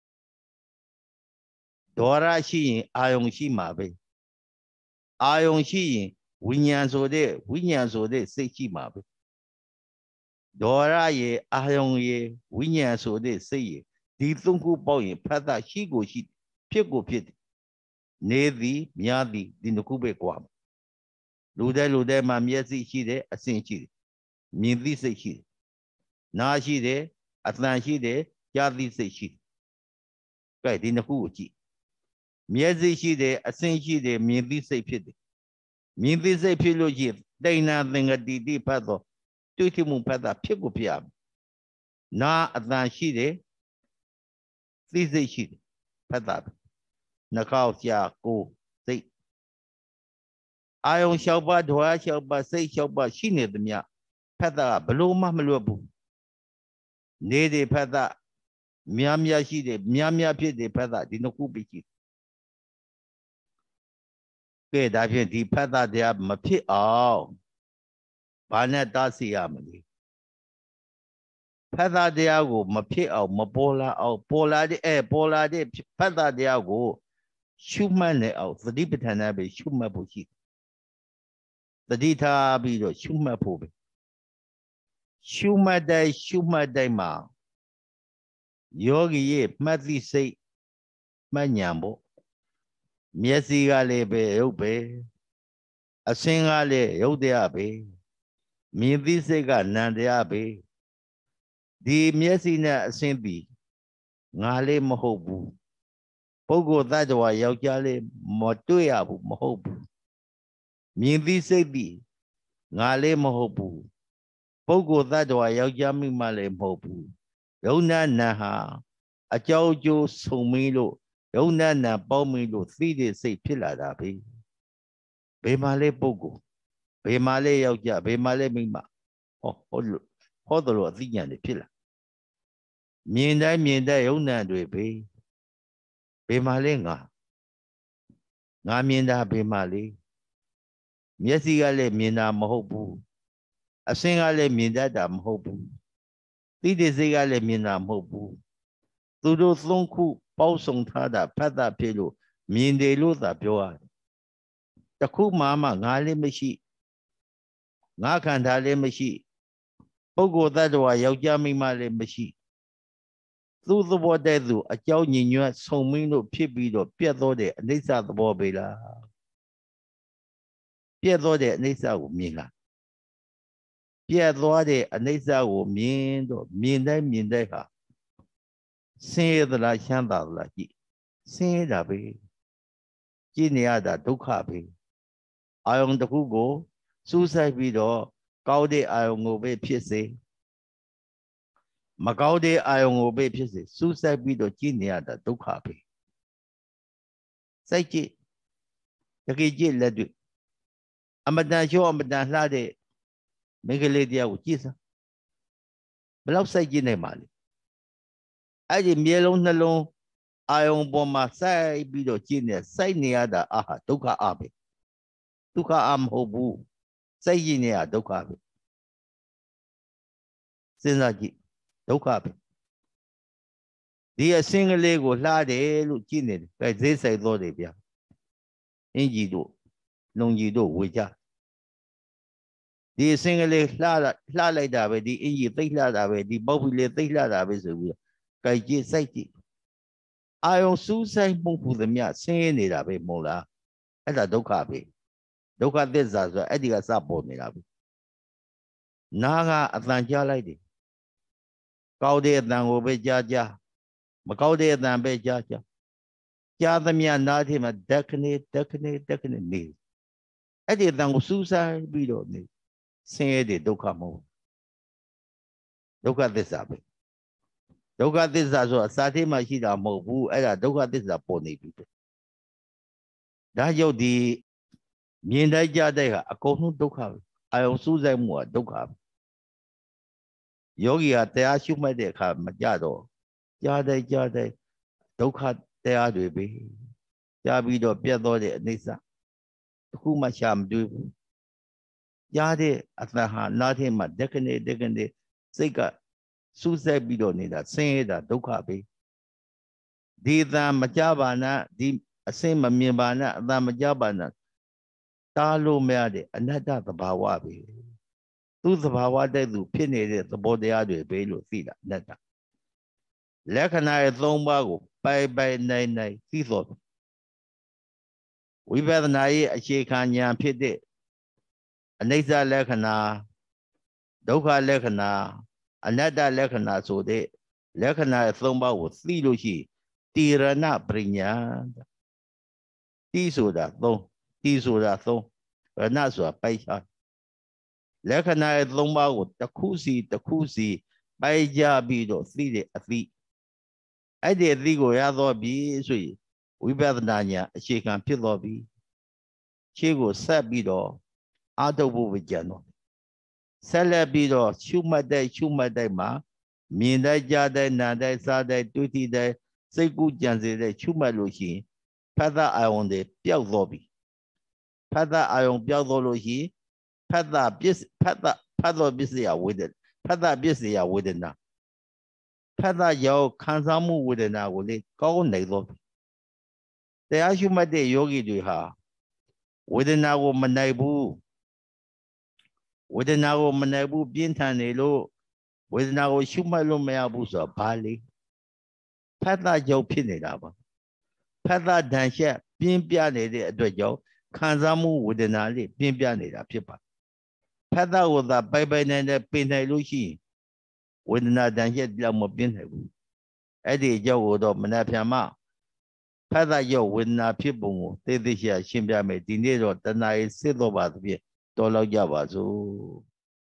ဒေါရရှိရင်အာယုံရှိမှာပဲအာယုံရှိရင်ဝိညာဉ်ဆိုတဲ့စိတ်ရှိမှာပဲဒေါရရဲ့အာယုံရဲ့ဝိညာဉ်ဆိုတဲ့စိတ်ရဲ့ဒီသုံးခုပေါက်ရင်ဖတ်တာရှိကိုရှိဖြစ်ကိုဖြစ်နေသည်များသည်ဒီနှစ်ခုပဲကွာလူတဲ့မှာမျက်စိရှိတယ်အစင်ရှိတယ်မြင်သိစိတ်ရှိတယ်နားရှိတယ်အသံရှိတယ်ကြားသိစိတ်ရှိတယ်ကဲဒီနှစ်ခုကိုကြည့်မျက်စိရှိတယ်အစင်ရှိတယ်မြင်သိစိတ်ဖြစ်တယ်မြင်သိစိတ်ဖြစ်လို့ရှိရင်တိဏ္ဍသင်္ကတိတိဖတ်တော့တွေ့ထိမှုဖတ်တာဖြစ်ကိုဖြစ်ရမယ်နားအသံရှိတယ်သိစိတ်ရှိတယ်ဖတ်တာနှာခေါင်းရှာကိုယ်စိတ်အာယုံ၆ပါးဓဝါ၆ပါးစိတ်၆ပါးရှိနေသမျှဖတ်တာဘလို့မှမလွတ်ဘူးနေတဲ့ဖတ်တာများရှိတယ်များဖြစ်တယ်ဖတ်တာဒီနှစ်ခုပဲရှိတယ်ကဲဒါဖြင့်ဒီဖတ်တာတရားမဖြစ်အောင်ဘာနဲ့တားဆီးရမလဲဖတ်တာတရားကိုမဖြစ်အောင်မပေါ်လာအောင်ပေါ်လာတဲ့ဖတ်တာတရားကိုရှုမှတ်နေအောင်သတိပဋ္ဌာန်နဲ့ပဲရှုမှတ်ဖို့ရှိတယ်သတိထားပြီးတော့ရှုမှတ်ဖို့ပဲရှုမှတ်တိုင်းမှာယောဂီရဲ့မှတ်သိစိတ်မှတ်ဉာဏ်ပေါ့မျက်စိကလည်းပဲရုပ်ပဲအစင်းကလည်းရုပ်တရားပဲမြင်သိစိတ်ကနာမ်တရားပဲဒီမျက်စိနဲ့အစင်းပြီးငါလေးမဟုတ်ဘူးပုဂ္ဂိုလ်သတ္တဝါယောက်ျားလေးမတွေ့ရဘူးမဟုတ်ဘူးမြင်သိစိတ်ပြီးငါလေးမဟုတ်ဘူးပုဂ္ဂိုလ်သတ္တဝါယောက်ျားမိမလည်းမဟုတ်ဘူးယုံနာနာဟာအကြောင်းအကျိုးဆုံမင်းလို့ယုံနာနာပေါင်းမင်းလို့သိတဲ့စိတ်ဖြစ်လာတာပဲဘယ်မှာလဲပုဂ္ဂိုလ်ဘယ်မှာလဲယောက်ျားဘယ်မှာလဲမိမဟုတ်လို့အသိဉာဏ်တွေဖြစ်လာမြင်တိုင်းယုံနာတွေပဲဘယ်မှာလဲငါမြင်တာဘယ်မှာလဲမျက်စိကလည်းမြင်တာမဟုတ်ဘူးအစင်းကလည်းမြင်တတ်တာမဟုတ်ဘူးသိတဲ့စိတ်ကလည်းမြင်တာမဟုတ်ဘူးသူတို့သုံးခုပေါင်းစုံထားတာဖတ်တာဖြစ်လို့မြင်တယ်လို့သာပြောရတယ်တခုမှငါလည်းမရှိငါခန္ဓာလည်းမရှိပုဂ္ဂိုလ်သတ္တဝါယောက်ျားမိန်းမလည်းမရှိသူ့သဘောတည်းသူအကြောင်းညီညွတ်ဆုံမင်းတို့ဖြစ်ပြီးတော့ပြတ်သောတဲ့အနိစ္စသဘောပဲလားပြတ်သောတဲ့အနိစ္စကိုမြင်လားပြတ်သွားတဲ့အနိစ္စကိုမြင်တော့မြင်တိုင်းဟာဆင်းရဲသလားချမ်းသာသလားကြည့်ဆင်းရဲတာပဲကြည့်နေရတာဒုက္ခပဲအာယုံတစ်ခုကိုစူးစိုက်ပြီးတော့ကောင်းတဲ့အာယုံကိုပဲဖြစ်စေမကောင်းတဲ့အာယုံကိုပဲဖြစ်စေစူးစိုက်ပြီးတော့ကြည့်နေရတာဒုက္ခပဲစိုက်ကြည့်တကယ်ကြည့်လက်တွေ့အမတန်ရှောအမတန်လှတဲ့မိန်းကလေးတရားကိုကြည့်စမ်းဘယ်လောက်စိုက်ကြည့်နိုင်ပါလဲအဲ့ဒီမျက်လုံးနှလုံးအာယုံပေါ်မှာစိုက်ပြီးတော့ကြည့်နေစိုက်နေရတာအာဟာဒုက္ခအပဲဒုက္ခအမဟုတ်ဘူးစိုက်ကြည့်နေရဒုက္ခပဲစဉ်းစားကြည့်ဒုက္ခပဲဒီအစင်းကလေးကိုလှတယ်လို့ကြည့်နေတယ်အဲဈေးဆိုင်တော့တယ်ဗျာအင်ကြီးတို့လုံကြီးတို့ဝေကြဒီအစင်းကလေးလှလိုက်တာပဲဒီအင်ကြီးသိလှတာပဲဒီပေါက်ဖီလေးသိလှတာပဲဆိုပြီးကြိုက်ကြည့်စိုက်ကြည့်အာယုံစူးစိုက်မှုဟူသမျှဆင်းရဲနေတာပဲမဟုတ်လားအဲ့ဒါဒုက္ခပဲဒုက္ခသစ္စာဆိုအဲ့ဒီကစပေါ်နေတာပဲနာကအတန်ကြားလိုက်တယ်ကောက်တဲ့အတန်ကိုပဲကြားမကောက်တဲ့အတန်ပဲကြားသမျှနားထဲမှာတက်ခနေနေအဲ့ဒီအတန်ကိုစူးစိုက်ပြီးတော့နေဆင်းရဲတဲ့ဒုက္ခမဟုတ်ဒုက္ခသစ္စာပဲဒုက္ခသစ္စာဆိုအစာထဲမှာရှိတာမဟုတ်ဘူးအဲ့ဒါဒုက္ခသစ္စာပေါ်နေပြီဒါကြောင့်ဒီမြင်တိုင်းကြားတဲ့ဟာအကုန်လုံးဒုက္ခပဲအာယုံစူးစိုက်မှုကဒုက္ခပဲယောဂီကတရားရှုမှတ်တဲ့အခါမကြတော့ကြားတဲ့ဒုက္ခတရားတွေပဲကြားပြီးတော့ပြတ်တော့တဲ့အနိစ္စတခုမှရှာမတွေ့ဘူးကြားတဲ့အသံဟာနားထဲမှာတက်ကနေစိတ်ကစူးစိုက်ပြီးတော့နေတာဆင်းရဲတာဒုက္ခပဲဒီအသံမကြပါနဲ့ဒီအစင်းမမြင်ပါနဲ့အသံမကြပါနဲ့တားလို့မရတဲ့အနတ္တသဘာဝပဲသူ့သဘာဝတည်းသူဖြစ်နေတဲ့သဘောတရားတွေပဲလို့သိတာအနတ္တလက္ခဏာရဲ့၃ပါးကိုပိုင်နိုင်သိသောဝိပဿနာရဲ့အခြေခံဉာဏ်ဖြစ်တဲ့အနိစ္စလက္ခဏာဒုက္ခလက္ခဏာအနတ္တလက္ခဏာဆိုတဲ့လက္ခဏာရဲ့၃ပါးကိုသိလို့ရှိတိရဏပရိညာတိဆိုတာ၃တိဆိုတာ၃ရဏဆိုတာပိုက်ခြားလက္ခဏာရဲ့၃ပါးကိုတစ်ခုစီပိုက်ကြပြီးတော့သိတဲ့အသိအဲ့ဒီအသိကိုရတော့ပြီဆိုရင်ဝိပဿနာဉာဏ်အခြေခံဖြစ်တော့ပြီရှေ့ကိုဆက်ပြီးတော့အာတုဖို့ပဲကြံတော့ဆက်လက်ပြီးတော့ရှုမှတ်တဲ့မှာမြင်တဲ့ကြားတဲ့နားတဲ့စားတဲ့တွေ့ထိတဲ့စိတ်ကူးကြံစေတဲ့ရှုမှတ်လို့ရှိရင်ဖတ်တာအာယုံတွေပျောက်တော့ပြီဖတ်တာအာယုံပျောက်တော့လို့ရှိရင်ဖတ်တာပစ္စယဝေဒနာဖတ်တာပစ္စယဝေဒနာဖတ်တာရောက်ခံစားမှုဝေဒနာကိုလေကောင်းနေတော့တရားရှုမှတ်တဲ့ယောဂီတွေဟာဝေဒနာကိုမနိုင်ဘူးပြင်းထန်နေလို့ဝေဒနာကိုရှုမှတ်လို့မရဘူးဆိုတော့ဘာလဲဖတ်တာကြောင့်ဖြစ်နေတာပါဖတ်တာဓာန်ရှက်ပြင်းပြနေတဲ့အတွက်ကြောင့်ခံစားမှုဝေဒနာလေးပြင်းပြနေတာဖြစ်ပါဖတ်တာကိုသာပိုင်နိုင်ပင်နိုင်လို့ရှိရင်ဝေဒနာဓာန်ရှက်လောက်မပြင်းနိုင်ဘူးအဲ့ဒီအကြောင်းကိုတော့မနက်ဖြန်မှဖတ်တာကြောင့်ဝေဒနာဖြစ်ပုံကိုသိသိရှင်းပြမယ်ဒီနေ့တော့တဏှာရေးစစ်တော့ပါသဖြင့်တော်လောက်ကြပါစို့